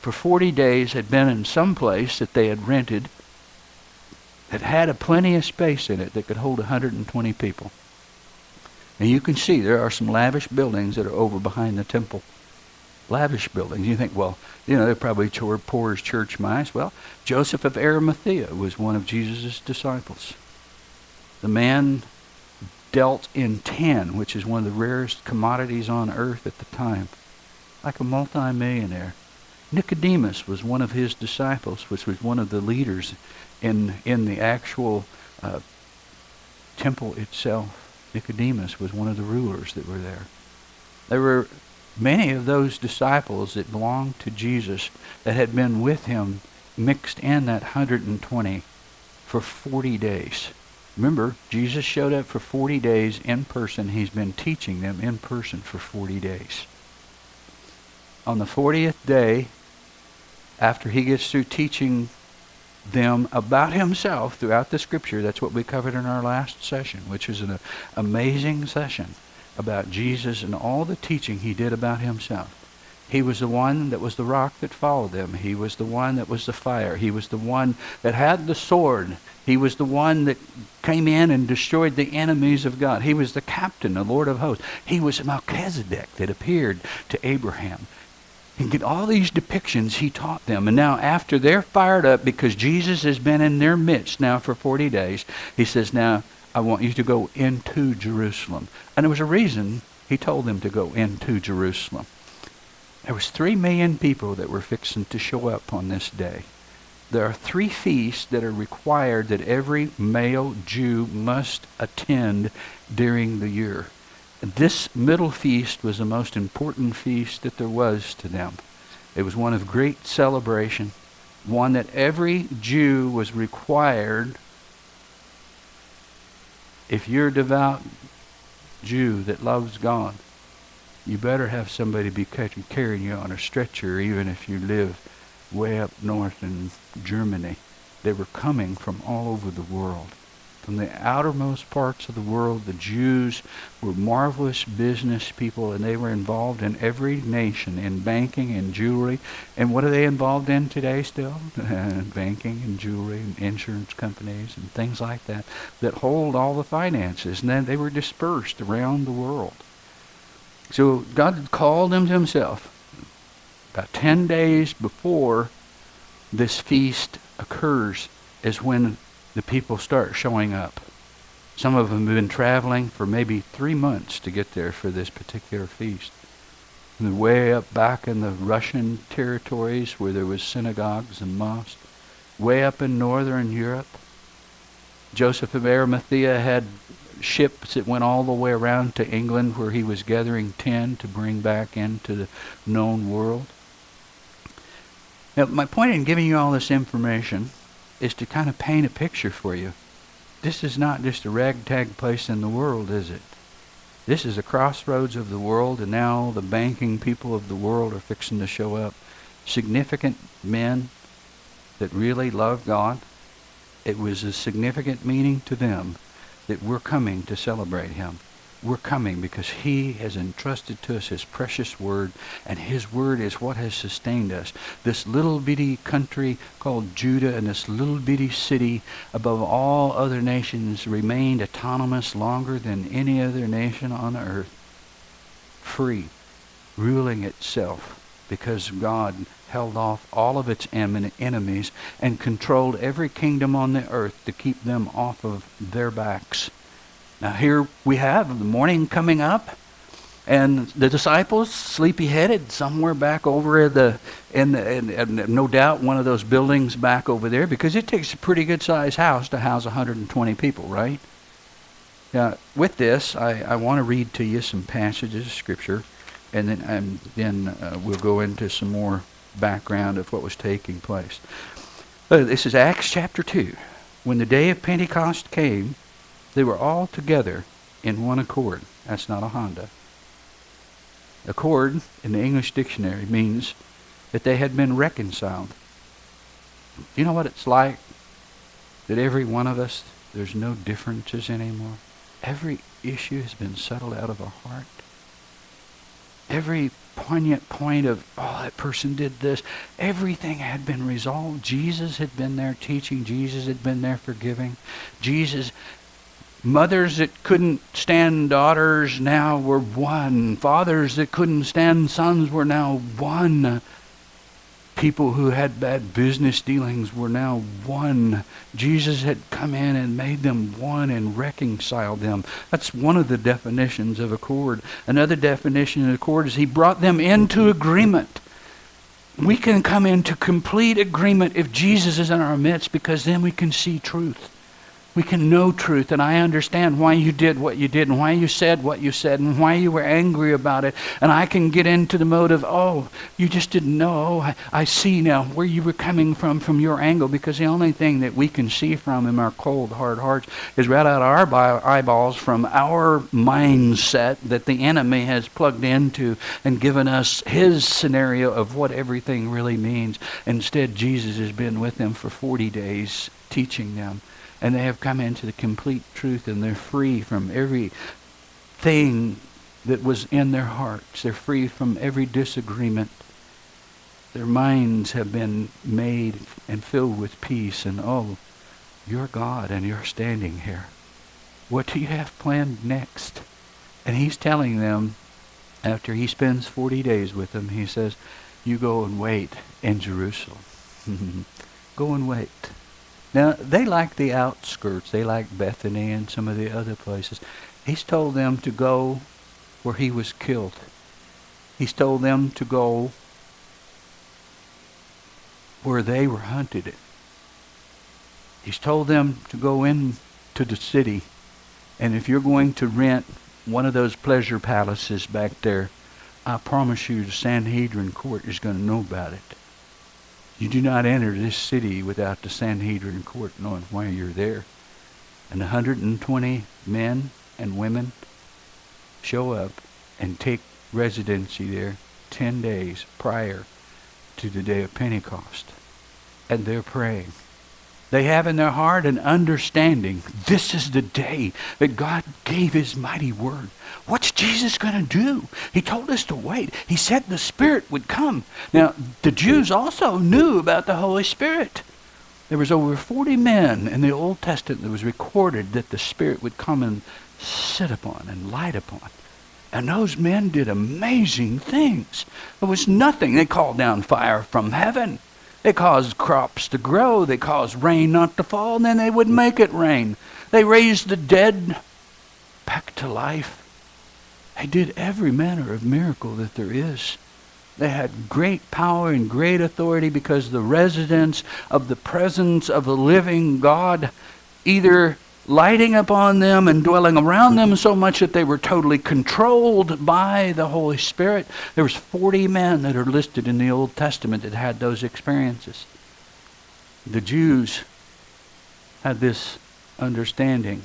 for forty days had been in some place that they had rented that had a plenty of space in it that could hold one hundred twenty people. And you can see there are some lavish buildings that are over behind the temple. Lavish buildings. You think, well, you know, they're probably poor as church mice. Well, Joseph of Arimathea was one of Jesus' disciples. The man dealt in tin, which is one of the rarest commodities on earth at the time, like a multimillionaire. Nicodemus was one of his disciples, which was one of the leaders in in the actual uh, temple itself. Nicodemus was one of the rulers that were there. There were many of those disciples that belonged to Jesus that had been with him mixed in that one hundred twenty for forty days. Remember, Jesus showed up for forty days in person. He's been teaching them in person for forty days. On the fortieth day, after he gets through teaching them about himself throughout the scripture, that's what we covered in our last session, which is an uh, amazing session about Jesus and all the teaching he did about himself. He was the one that was the rock that followed them. He was the one that was the fire. He was the one that had the sword. He was the one that came in and destroyed the enemies of God. He was the captain, the Lord of hosts. He was Melchizedek that appeared to Abraham. And get all these depictions he taught them. And now after they're fired up because Jesus has been in their midst now for forty days, he says, now I want you to go into Jerusalem. And there was a reason he told them to go into Jerusalem. There was three million people that were fixing to show up on this day. There are three feasts that are required that every male Jew must attend during the year. This middle feast was the most important feast that there was to them. It was one of great celebration, one that every Jew was required. If you're a devout Jew that loves God, you better have somebody be carrying you on a stretcher, even if you live way up north in Germany. They were coming from all over the world. From the outermost parts of the world, the Jews were marvelous business people, and they were involved in every nation, in banking and jewelry. And what are they involved in today still? Banking and jewelry and insurance companies and things like that, that hold all the finances. And then they were dispersed around the world. So God called them to himself. About ten days before this feast occurs is when the people start showing up. Some of them have been traveling for maybe three months to get there for this particular feast. And they're way up back in the Russian territories where there was synagogues and mosques. Way up in northern Europe. Joseph of Arimathea had ships that went all the way around to England where he was gathering tin to bring back into the known world. Now, my point in giving you all this information is to kind of paint a picture for you. This is not just a ragtag place in the world, is it? This is a crossroads of the world, and now the banking people of the world are fixing to show up. Significant men that really love God. It was a significant meaning to them that we're coming to celebrate him. We're coming because he has entrusted to us his precious word, and his word is what has sustained us. This little bitty country called Judah and this little bitty city above all other nations remained autonomous longer than any other nation on earth. Free, ruling itself because God held off all of its em- enemies and controlled every kingdom on the earth to keep them off of their backs. Now here we have the morning coming up, and the disciples sleepy-headed somewhere back over in the, in the in, in, no doubt one of those buildings back over there, because it takes a pretty good-sized house to house one hundred twenty people, right? Now, with this, I, I want to read to you some passages of Scripture, and then and then uh, we'll go into some more background of what was taking place. Uh, this is Acts chapter two. When the day of Pentecost came, they were all together in one accord. That's not a Honda. Accord in the English dictionary means that they had been reconciled. You know what it's like? That every one of us, there's no differences anymore. Every issue has been settled out of our heart. Every poignant point of, oh, that person did this. Everything had been resolved. Jesus had been there teaching. Jesus had been there forgiving. Jesus, mothers that couldn't stand daughters now were one. Fathers that couldn't stand sons were now one. People who had bad business dealings were now one. Jesus had come in and made them one and reconciled them. That's one of the definitions of accord. Another definition of accord is he brought them into agreement. We can come into complete agreement if Jesus is in our midst, because then we can see truth. We can know truth, and I understand why you did what you did and why you said what you said and why you were angry about it. And I can get into the mode of, oh, you just didn't know. I, I see now where you were coming from, from your angle, because the only thing that we can see from in our cold, hard hearts is right out of our bi- eyeballs from our mindset that the enemy has plugged into and given us his scenario of what everything really means. Instead, Jesus has been with them for forty days teaching them. And they have come into the complete truth, and they're free from everything that was in their hearts. They're free from every disagreement. Their minds have been made and filled with peace. And oh, you're God and you're standing here. What do you have planned next? And he's telling them, after he spends forty days with them, he says, you go and wait in Jerusalem. Go and wait. Now, they like the outskirts. They like Bethany and some of the other places. He's told them to go where he was killed. He's told them to go where they were hunted. He's told them to go into the city. And if you're going to rent one of those pleasure palaces back there, I promise you the Sanhedrin court is going to know about it. You do not enter this city without the Sanhedrin court knowing why you're there. And one hundred twenty men and women show up and take residency there ten days prior to the day of Pentecost. And they're praying. They have in their heart an understanding. This is the day that God gave his mighty word. What's Jesus going to do? He told us to wait. He said the Spirit would come. Now, the Jews also knew about the Holy Spirit. There was over forty men in the Old Testament that was recorded that the Spirit would come and sit upon and light upon. And those men did amazing things. There was nothing. They called down fire from heaven. They caused crops to grow. They caused rain not to fall, and then they would make it rain. They raised the dead back to life. They did every manner of miracle that there is. They had great power and great authority because the residence of the presence of the living God either lighting upon them and dwelling around them so much that they were totally controlled by the Holy Spirit. There was forty men that are listed in the Old Testament that had those experiences. The Jews had this understanding.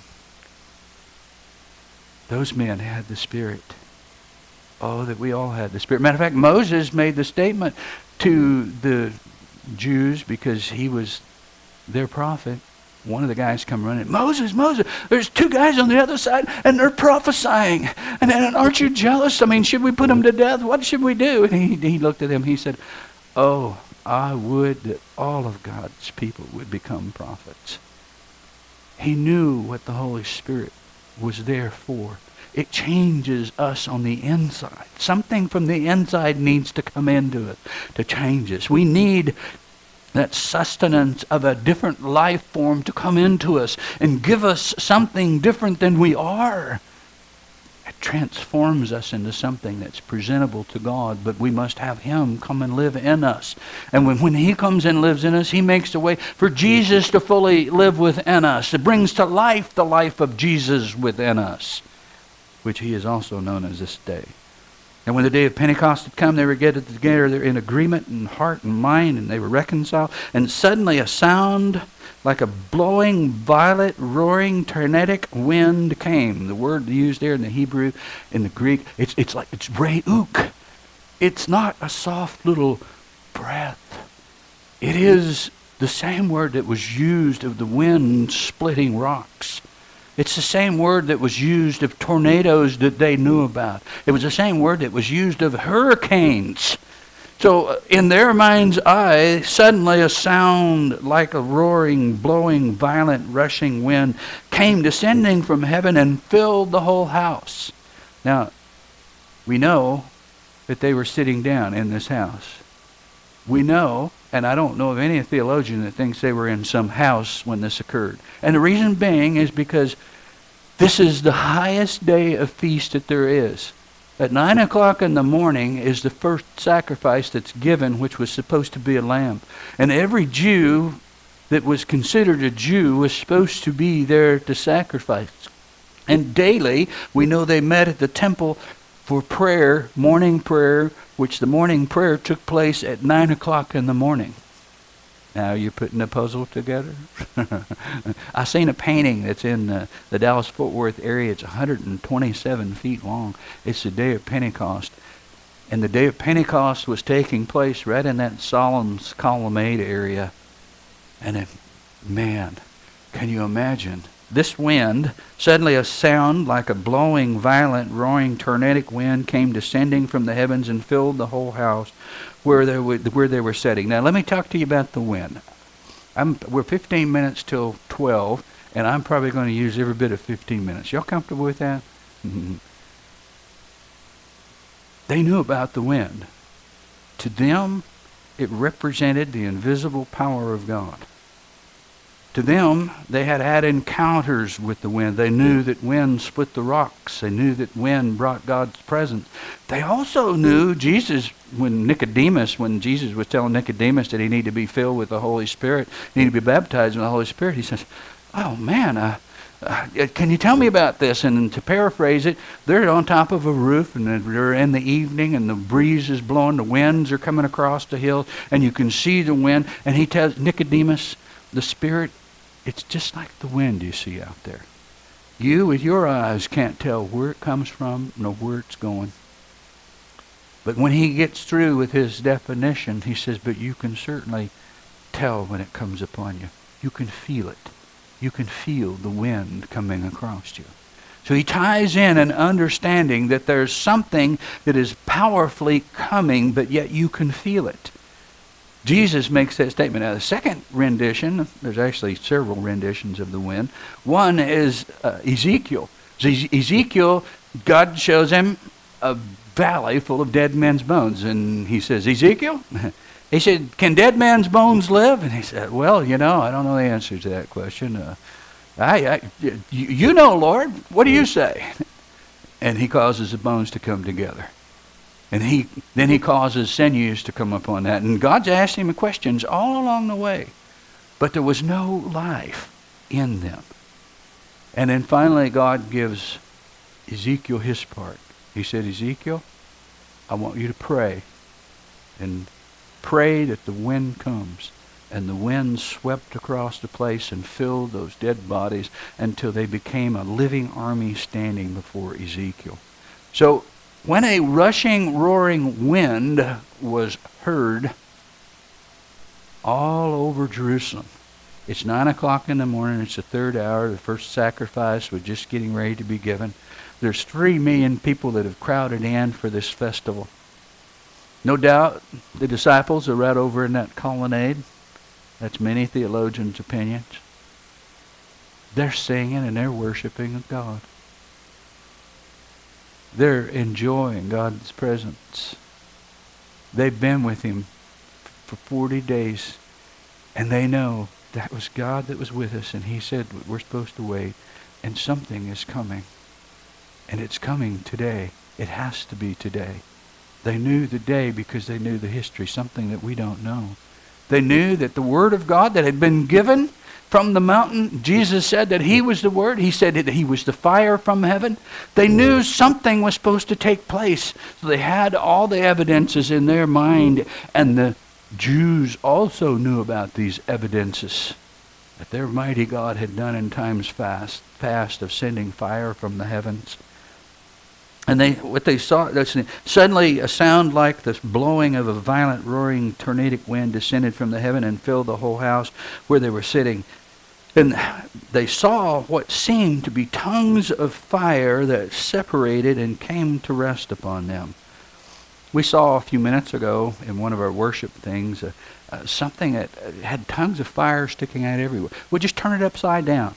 Those men had the Spirit. Oh, that we all had the Spirit. Matter of fact, Moses made the statement to the Jews because he was their prophet. One of the guys come running, Moses, Moses, there's two guys on the other side, and they're prophesying. And, and aren't you jealous? I mean, should we put them to death? What should we do? And he, he looked at him, he said, oh, I would that all of God's people would become prophets. He knew what the Holy Spirit was there for. It changes us on the inside. Something from the inside needs to come into it to change us. We need that sustenance of a different life form to come into us and give us something different than we are. It transforms us into something that's presentable to God, but we must have him come and live in us. And when, when he comes and lives in us, he makes the way for Jesus to fully live within us. It brings to life the life of Jesus within us, which he is also known as this day. And when the day of Pentecost had come, they were gathered together in agreement in heart and mind, and they were reconciled. And suddenly a sound like a blowing, violent, roaring, tornadic wind came. The word used there in the Hebrew, in the Greek, it's, it's like, it's re'uk. It's not a soft little breath. It is the same word that was used of the wind splitting rocks. It's the same word that was used of tornadoes that they knew about. It was the same word that was used of hurricanes. So uh, in their mind's eye, suddenly a sound like a roaring, blowing, violent, rushing wind came descending from heaven and filled the whole house. Now, we know that they were sitting down in this house. We know, and I don't know of any theologian that thinks they were in some house when this occurred. And the reason being is because this is the highest day of feast that there is. At nine o'clock in the morning is the first sacrifice that's given, which was supposed to be a lamb. And every Jew that was considered a Jew was supposed to be there to sacrifice. And daily, we know they met at the temple for prayer, morning prayer, which the morning prayer took place at nine o'clock in the morning. Now you're putting a puzzle together? I seen a painting that's in the, the Dallas-Fort Worth area. It's one hundred twenty-seven feet long. It's the day of Pentecost. And the day of Pentecost was taking place right in that Solomon's colonnade area. And it, man, can you imagine? This wind, suddenly a sound like a blowing, violent, roaring, tornadic wind came descending from the heavens and filled the whole house where they were, where they were sitting. Now, let me talk to you about the wind. I'm, we're fifteen minutes till twelve, and I'm probably going to use every bit of fifteen minutes. Y'all comfortable with that? Mm-hmm. They knew about the wind. To them, it represented the invisible power of God. To them, they had had encounters with the wind. They knew that wind split the rocks. They knew that wind brought God's presence. They also knew Jesus, when Nicodemus, when Jesus was telling Nicodemus that he needed to be filled with the Holy Spirit, he needed to be baptized with the Holy Spirit, he says, oh man, uh, uh, can you tell me about this? And to paraphrase it, they're on top of a roof, and they're in the evening, and the breeze is blowing, the winds are coming across the hill, and you can see the wind. And he tells Nicodemus, the Spirit, it's just like the wind you see out there. You, with your eyes, can't tell where it comes from nor where it's going. But when he gets through with his definition, he says, but you can certainly tell when it comes upon you. You can feel it. You can feel the wind coming across you. So he ties in an understanding that there's something that is powerfully coming, but yet you can feel it. Jesus makes that statement. Now, the second rendition, there's actually several renditions of the wind. One is uh, Ezekiel. So Ezekiel, God shows him a valley full of dead men's bones. And he says, Ezekiel? He said, can dead men's bones live? And he said, well, you know, I don't know the answer to that question. Uh, I, I, you, you know, Lord. What do you say? And he causes the bones to come together. And he then he causes sinews to come upon that. And God's asked him questions all along the way. But there was no life in them. And then finally God gives Ezekiel his part. He said, Ezekiel, I want you to pray. And pray that the wind comes. And the wind swept across the place and filled those dead bodies until they became a living army standing before Ezekiel. So when a rushing, roaring wind was heard all over Jerusalem, it's nine o'clock in the morning, it's the third hour, the first sacrifice was just getting ready to be given. There's three million people that have crowded in for this festival. No doubt the disciples are right over in that colonnade. That's many theologians' opinions. They're singing and they're worshiping God. They're enjoying God's presence. They've been with him for forty days. And they know that was God that was with us. And he said we're supposed to wait. And something is coming. And it's coming today. It has to be today. They knew the day because they knew the history. Something that we don't know. They knew that the Word of God that had been given from the mountain, Jesus said that he was the Word. He said that he was the fire from heaven. They knew something was supposed to take place. So they had all the evidences in their mind. And the Jews also knew about these evidences that their mighty God had done in times past, past of sending fire from the heavens. And they, what they saw, suddenly a sound like the blowing of a violent, roaring, tornadic wind descended from the heaven and filled the whole house where they were sitting. And they saw what seemed to be tongues of fire that separated and came to rest upon them. We saw a few minutes ago in one of our worship things uh, uh, something that had tongues of fire sticking out everywhere. We'll just turn it upside down.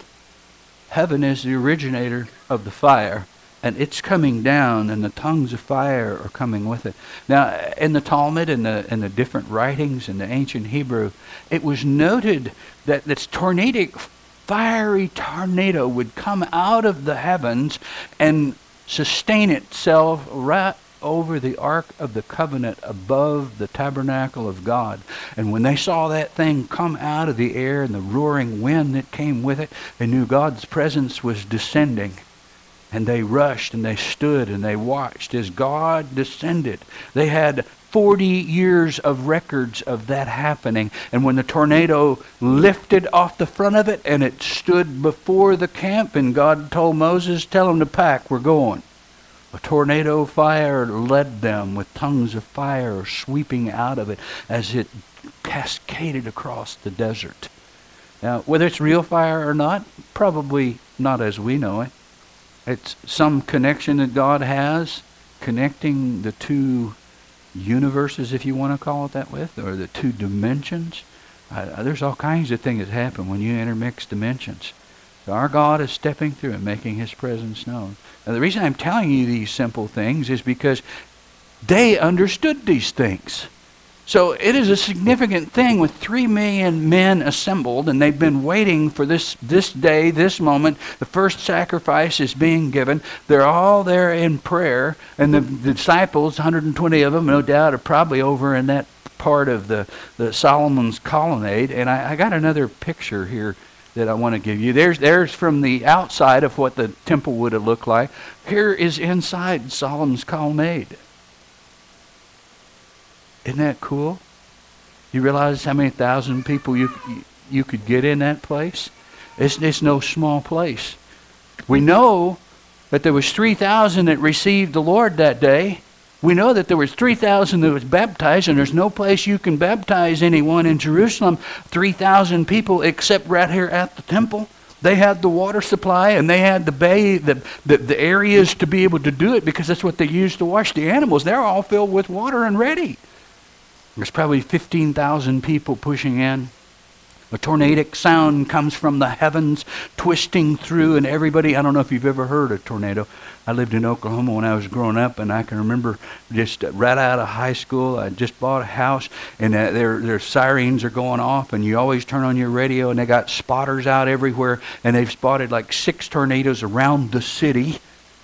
Heaven is the originator of the fire, and it's coming down, and the tongues of fire are coming with it. Now, in the Talmud and the, and the different writings in the ancient Hebrew, it was noted that this tornadic, fiery tornado would come out of the heavens and sustain itself right over the Ark of the Covenant above the tabernacle of God. And when they saw that thing come out of the air and the roaring wind that came with it, they knew God's presence was descending. And they rushed and they stood and they watched as God descended. They had forty years of records of that happening. And when the tornado lifted off the front of it and it stood before the camp, and God told Moses, tell them to pack, we're going. A tornado fire led them with tongues of fire sweeping out of it as it cascaded across the desert. Now, whether it's real fire or not, probably not as we know it. It's some connection that God has, connecting the two universes, if you want to call it that with, or the two dimensions. Uh, there's all kinds of things that happen when you intermix dimensions. So our God is stepping through and making his presence known. Now, the reason I'm telling you these simple things is because they understood these things. So it is a significant thing with three million men assembled, and they've been waiting for this, this day, this moment. The first sacrifice is being given. They're all there in prayer, and the, the disciples, one hundred twenty of them, no doubt, are probably over in that part of the, the Solomon's colonnade. And I, I got another picture here that I want to give you. There's, there's from the outside of what the temple would have looked like. Here is inside Solomon's colonnade. Isn't that cool? You realize how many thousand people you you could get in that place? It's, it's no small place. We know that there was three thousand that received the Lord that day. We know that there was three thousand that was baptized, and there's no place you can baptize anyone in Jerusalem, three thousand people, except right here at the temple. They had the water supply, and they had the bay, the, the, the areas to be able to do it, because that's what they used to wash the animals. They're all filled with water and ready. There's probably fifteen thousand people pushing in. A tornadic sound comes from the heavens, twisting through, and everybody, I don't know if you've ever heard a tornado. I lived in Oklahoma when I was growing up, and I can remember just right out of high school, I just bought a house, and uh, their, their sirens are going off, and you always turn on your radio, and they got spotters out everywhere, and they've spotted like six tornadoes around the city.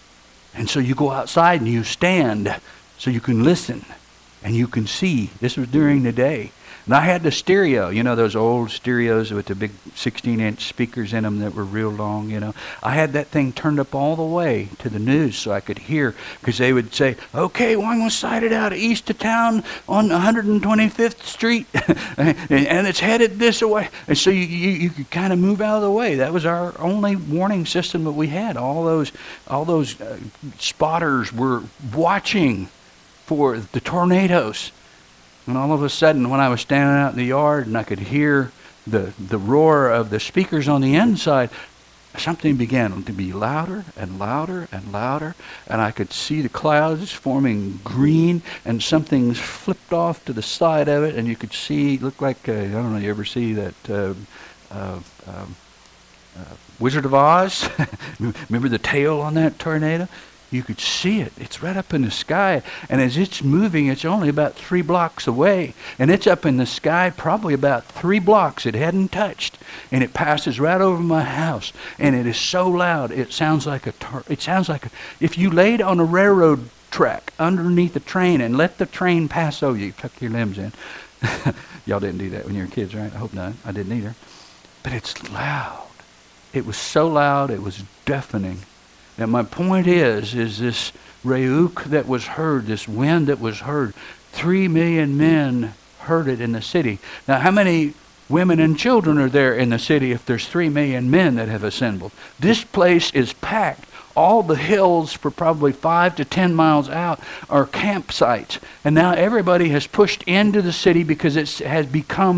And so you go outside and you stand so you can listen. And you can see. This was during the day. And I had the stereo, you know, those old stereos with the big sixteen-inch speakers in them that were real long, you know. I had that thing turned up all the way to the news so I could hear, because they would say, okay, one was sighted out east of town on one hundred twenty-fifth Street, and, and it's headed this way. And so you, you, you could kind of move out of the way. That was our only warning system that we had. All those, all those uh, spotters were watching for the tornadoes. And all of a sudden, when I was standing out in the yard and I could hear the, the roar of the speakers on the inside, something began to be louder and louder and louder, and I could see the clouds forming green, and something flipped off to the side of it, and you could see, it looked like, uh, I don't know, you ever see that uh, uh, um, uh, Wizard of Oz? Remember the tail on that tornado? You could see it. It's right up in the sky. And as it's moving, it's only about three blocks away. And it's up in the sky probably about three blocks it hadn't touched. And it passes right over my house. And it is so loud, it sounds like a, tor- it sounds like a, if you laid on a railroad track underneath a train and let the train pass over you, tuck your limbs in. Y'all didn't do that when you were kids, right? I hope not. I didn't either. But it's loud. It was so loud, it was deafening. And my point is, is this reuk that was heard, this wind that was heard, three million men heard it in the city. Now, how many women and children are there in the city if there's three million men that have assembled? This place is packed. All the hills for probably five to ten miles out are campsites. And now everybody has pushed into the city because it has become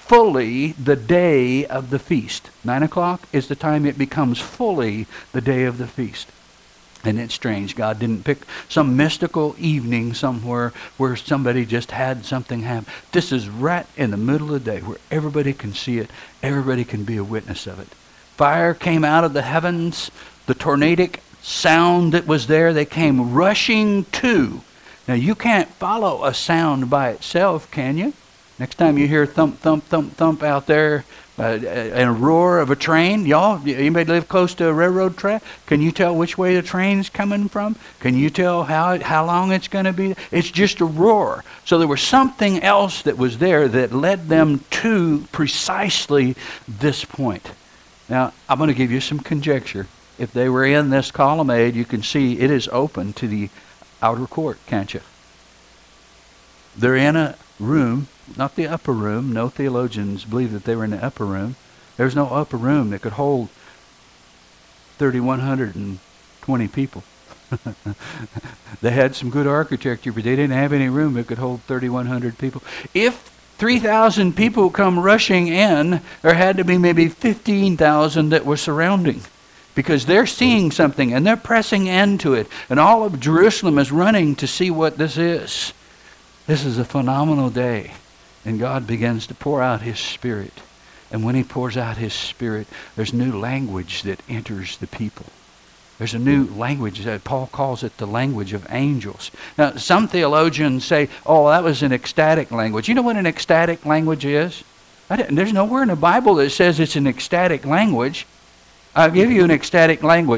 fully the day of the feast. Nine o'clock is the time it becomes fully the day of the feast. And it's strange. God didn't pick some mystical evening somewhere where somebody just had something happen. This is right in the middle of the day where everybody can see it. Everybody can be a witness of it. Fire came out of the heavens. The tornadic sound that was there, they came rushing to. Now, you can't follow a sound by itself, can you? Next time you hear thump, thump, thump, thump out there, uh, and a roar of a train, y'all, anybody live close to a railroad track? Can you tell which way the train's coming from? Can you tell how it, how long it's going to be? It's just a roar. So there was something else that was there that led them to precisely this point. Now, I'm going to give you some conjecture. If they were in this colonnade, you can see it is open to the outer court, can't you? They're in a room, not the upper room. No theologians believe that they were in the upper room. There's no upper room that could hold three thousand one hundred twenty people. They had some good architecture, but they didn't have any room that could hold three thousand one hundred people. If three thousand people come rushing in, there had to be maybe fifteen thousand that were surrounding, because they're seeing something and they're pressing into it. And all of Jerusalem is running to see what this is. This is a phenomenal day. And God begins to pour out His Spirit. And when He pours out His Spirit, there's new language that enters the people. There's a new language that Paul calls it the language of angels. Now, some theologians say, oh, that was an ecstatic language. You know what an ecstatic language is? I didn't, there's nowhere in the Bible that says it's an ecstatic language. I'll give you an ecstatic language.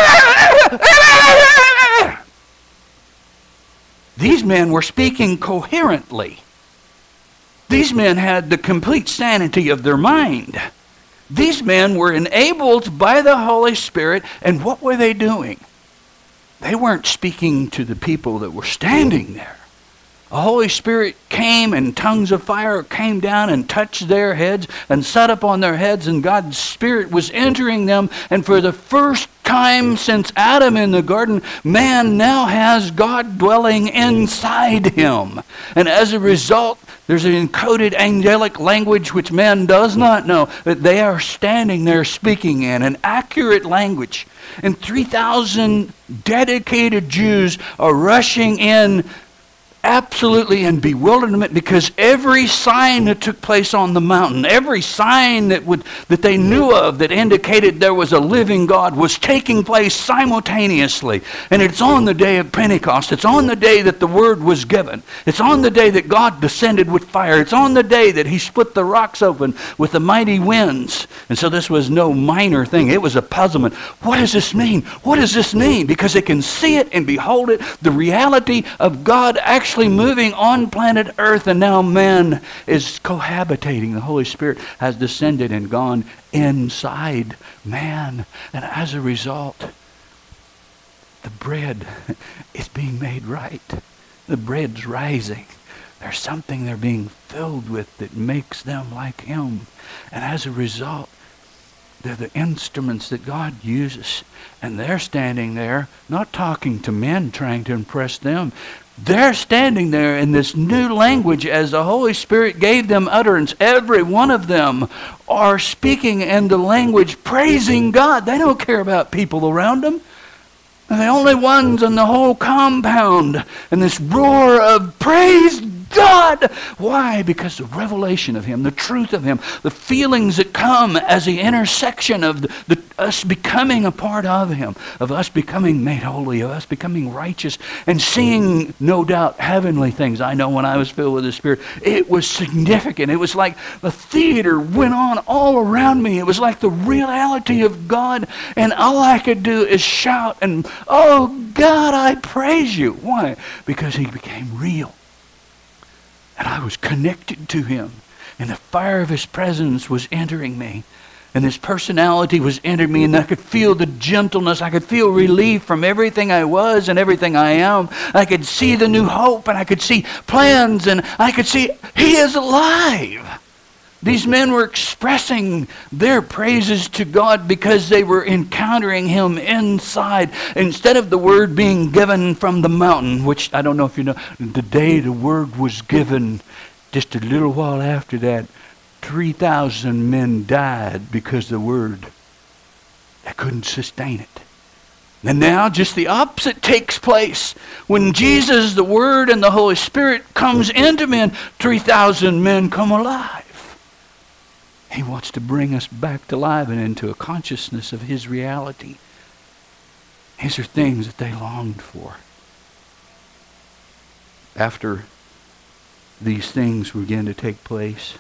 These men were speaking coherently. These men had the complete sanity of their mind. These men were enabled by the Holy Spirit, and what were they doing? They weren't speaking to the people that were standing there. The Holy Spirit came and tongues of fire came down and touched their heads and sat up on their heads, and God's Spirit was entering them. And for the first time since Adam in the garden, man now has God dwelling inside him. And as a result, there's an encoded angelic language which man does not know, that they are standing there speaking in, an accurate language. And three thousand dedicated Jews are rushing in absolutely in bewilderment, because every sign that took place on the mountain, every sign that would that they knew of that indicated there was a living God was taking place simultaneously. And it's on the day of Pentecost. It's on the day that the word was given. It's on the day that God descended with fire. It's on the day that He split the rocks open with the mighty winds. And so this was no minor thing. It was a puzzlement. What does this mean? What does this mean? Because they can see it and behold it, the reality of God actually moving on planet Earth, and now man is cohabitating. The Holy Spirit has descended and gone inside man. And as a result, the bread is being made right. The bread's rising. There's something they're being filled with that makes them like Him. And as a result, they're the instruments that God uses. And they're standing there, not talking to men, trying to impress them. They're standing there in this new language as the Holy Spirit gave them utterance. Every one of them are speaking in the language, praising God. They don't care about people around them. They're the only ones in the whole compound. And this roar of praise God. Why? Because the revelation of Him, the truth of Him, the feelings that come as the intersection of the, the, us becoming a part of Him, of us becoming made holy, of us becoming righteous, and seeing, no doubt, heavenly things. I know when I was filled with the Spirit, it was significant. It was like the theater went on all around me. It was like the reality of God, and all I could do is shout and, oh God, I praise You. Why? Because He became real. And I was connected to Him. And the fire of His presence was entering me. And His personality was entering me. And I could feel the gentleness. I could feel relief from everything I was and everything I am. I could see the new hope. And I could see plans. And I could see He is alive. These men were expressing their praises to God because they were encountering Him inside. Instead of the word being given from the mountain, which I don't know if you know, the day the word was given, just a little while after that, three thousand men died because the word, they couldn't sustain it. And now just the opposite takes place. When Jesus, the Word, and the Holy Spirit comes into men, three thousand men come alive. He wants to bring us back to life and into a consciousness of His reality. These are things that they longed for. After these things began to take place,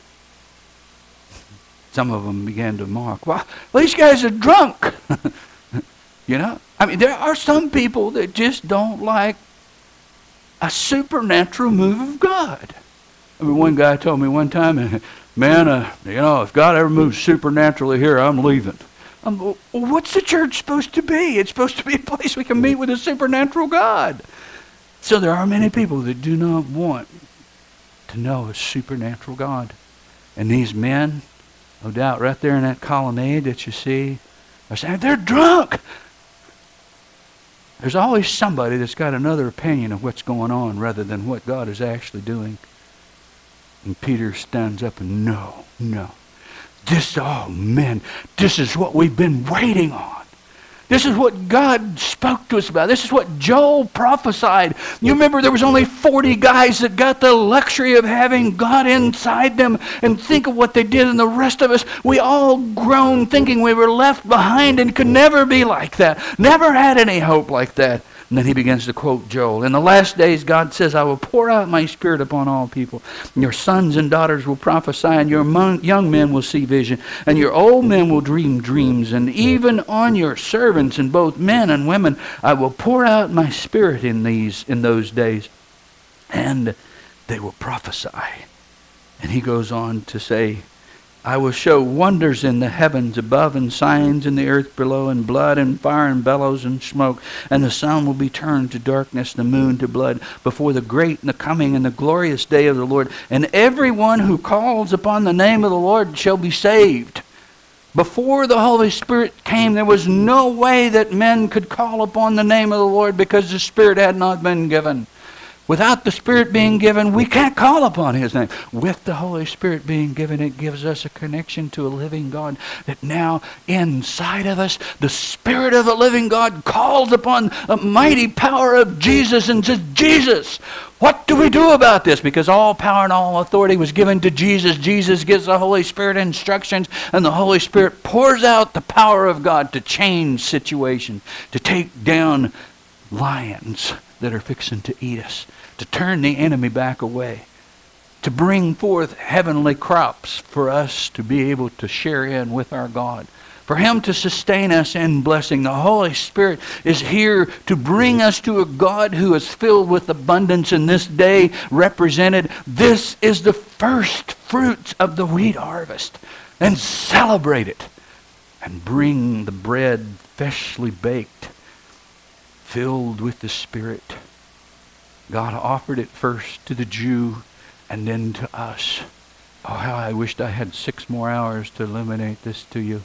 some of them began to mock. Well, these guys are drunk. You know? I mean, there are some people that just don't like a supernatural move of God. I mean, one guy told me one time, man, uh, you know, if God ever moves supernaturally here, I'm leaving. Um, well, what's the church supposed to be? It's supposed to be a place we can meet with a supernatural God. So there are many people that do not want to know a supernatural God. And these men, no doubt, right there in that colonnade that you see, are saying, they're drunk. There's always somebody that's got another opinion of what's going on rather than what God is actually doing. And Peter stands up and, no, no. This, oh man, this is what we've been waiting on. This is what God spoke to us about. This is what Joel prophesied. You remember there was only forty guys that got the luxury of having God inside them, and think of what they did, and the rest of us, we all groaned thinking we were left behind and could never be like that. Never had any hope like that. And then he begins to quote Joel. In the last days, God says, I will pour out my Spirit upon all people. And your sons and daughters will prophesy, and your young men will see vision, and your old men will dream dreams. And even on your servants, and both men and women, I will pour out my Spirit in these in those days, and they will prophesy. And he goes on to say, I will show wonders in the heavens above and signs in the earth below, and blood and fire and bellows and smoke. And the sun will be turned to darkness, the moon to blood, before the great and the coming and the glorious day of the Lord. And everyone who calls upon the name of the Lord shall be saved. Before the Holy Spirit came, there was no way that men could call upon the name of the Lord because the Spirit had not been given. Without the Spirit being given, we can't call upon His name. With the Holy Spirit being given, it gives us a connection to a living God, that now inside of us, the Spirit of the living God calls upon the mighty power of Jesus and says, Jesus, what do we do about this? Because all power and all authority was given to Jesus. Jesus gives the Holy Spirit instructions, and the Holy Spirit pours out the power of God to change situations, to take down lions that are fixing to eat us, to turn the enemy back away, to bring forth heavenly crops for us to be able to share in with our God, for Him to sustain us in blessing. The Holy Spirit is here to bring us to a God who is filled with abundance in this day represented. This is the first fruits of the wheat harvest. And celebrate it and bring the bread freshly baked, filled with the Spirit. God offered it first to the Jew and then to us. Oh, how I wished I had six more hours to illuminate this to you.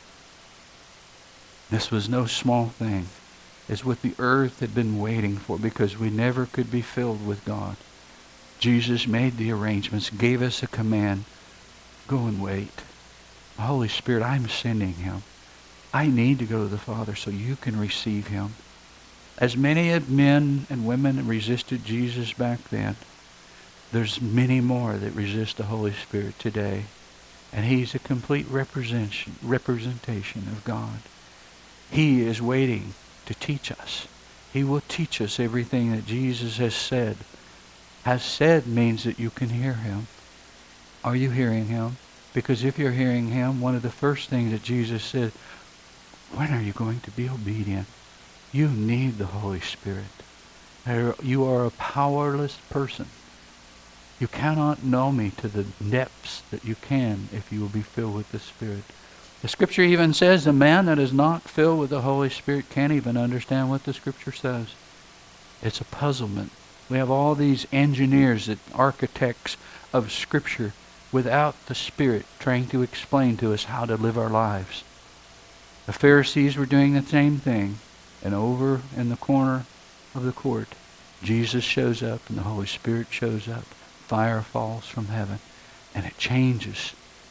This was no small thing. It's what the earth had been waiting for, because we never could be filled with God. Jesus made the arrangements, gave us a command. Go and wait. The Holy Spirit, I'm sending Him. I need to go to the Father so you can receive Him. As many of men and women resisted Jesus back then, there's many more that resist the Holy Spirit today. And He's a complete representation, representation of God. He is waiting to teach us. He will teach us everything that Jesus has said. Has said means that you can hear Him. Are you hearing Him? Because if you're hearing Him, one of the first things that Jesus said, when are you going to be obedient? You need the Holy Spirit. You are a powerless person. You cannot know me to the depths that you can if you will be filled with the Spirit. The Scripture even says the man that is not filled with the Holy Spirit can't even understand what the Scripture says. It's a puzzlement. We have all these engineers, that architects of Scripture, without the Spirit trying to explain to us how to live our lives. The Pharisees were doing the same thing. And over in the corner of the court, Jesus shows up and the Holy Spirit shows up. Fire falls from heaven, and it changes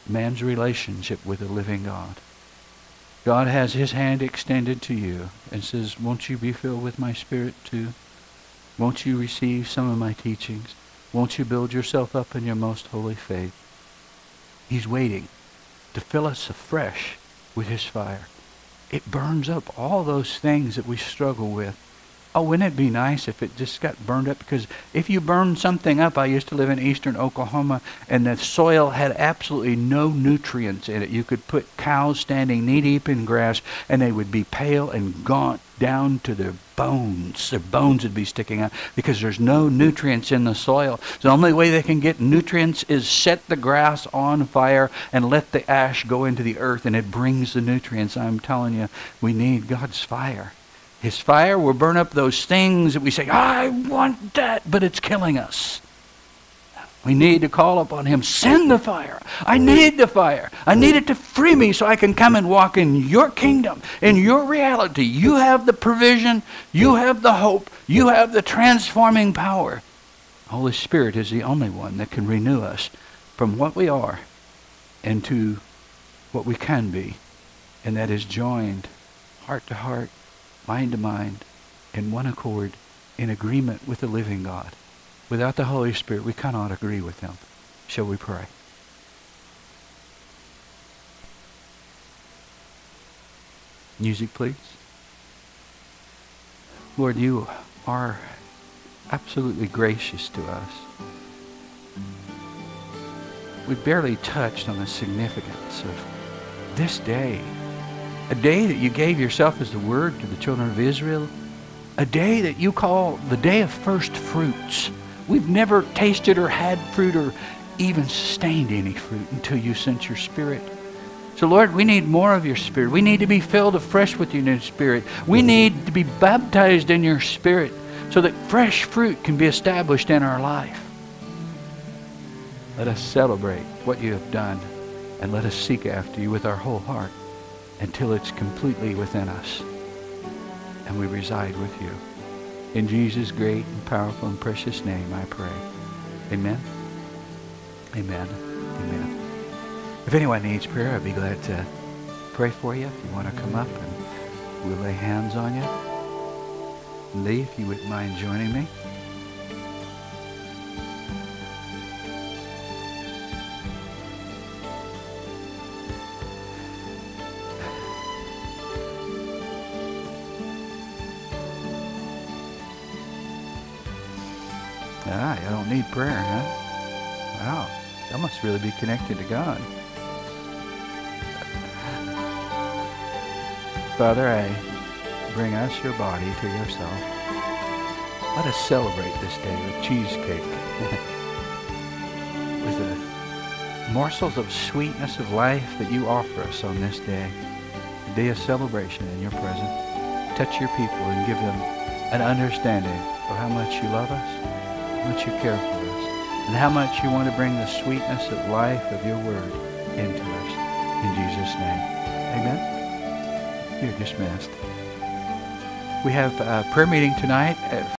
man's relationship with the living God. God has his hand extended to you and says, won't you be filled with my Spirit too? Won't you receive some of my teachings? Won't you build yourself up in your most holy faith? He's waiting to fill us afresh with his fire. It burns up all those things that we struggle with. Oh, wouldn't it be nice if it just got burned up? Because if you burn something up, I used to live in eastern Oklahoma, and the soil had absolutely no nutrients in it. You could put cows standing knee-deep in grass, and they would be pale and gaunt down to their bones. Their bones would be sticking out because there's no nutrients in the soil. So the only way they can get nutrients is set the grass on fire and let the ash go into the earth, and it brings the nutrients. I'm telling you, we need God's fire. His fire will burn up those things that we say, I want that, but it's killing us. We need to call upon him. Send the fire. I need the fire. I need it to free me so I can come and walk in your kingdom, in your reality. You have the provision. You have the hope. You have the transforming power. Holy Spirit is the only one that can renew us from what we are into what we can be. And that is joined heart to heart, mind to mind, in one accord, in agreement with the living God. Without the Holy Spirit, we cannot agree with him. Shall we pray? Music, please. Lord, you are absolutely gracious to us. We barely touched on the significance of this day. A day that you gave yourself as the word to the children of Israel. A day that you call the day of first fruits. We've never tasted or had fruit or even sustained any fruit until you sent your Spirit. So Lord, we need more of your Spirit. We need to be filled afresh with your new Spirit. We need to be baptized in your Spirit so that fresh fruit can be established in our life. Let us celebrate what you have done, and let us seek after you with our whole heart until it's completely within us and we reside with you. In Jesus' great and powerful and precious name I pray. Amen. Amen. Amen. If anyone needs prayer, I'd be glad to pray for you. If you want to come up and we'll lay hands on you. Lee, if you wouldn't mind joining me. Ah, you don't need prayer, huh? Wow, that must really be connected to God. Father, I bring us your body to yourself. Let us celebrate this day with cheesecake, with the morsels of sweetness of life that you offer us on this day, a day of celebration in your presence. Touch your people and give them an understanding of how much you love us, how much you care for us, and how much you want to bring the sweetness of life of your word into us. In Jesus' name, amen. You're dismissed. We have a prayer meeting tonight at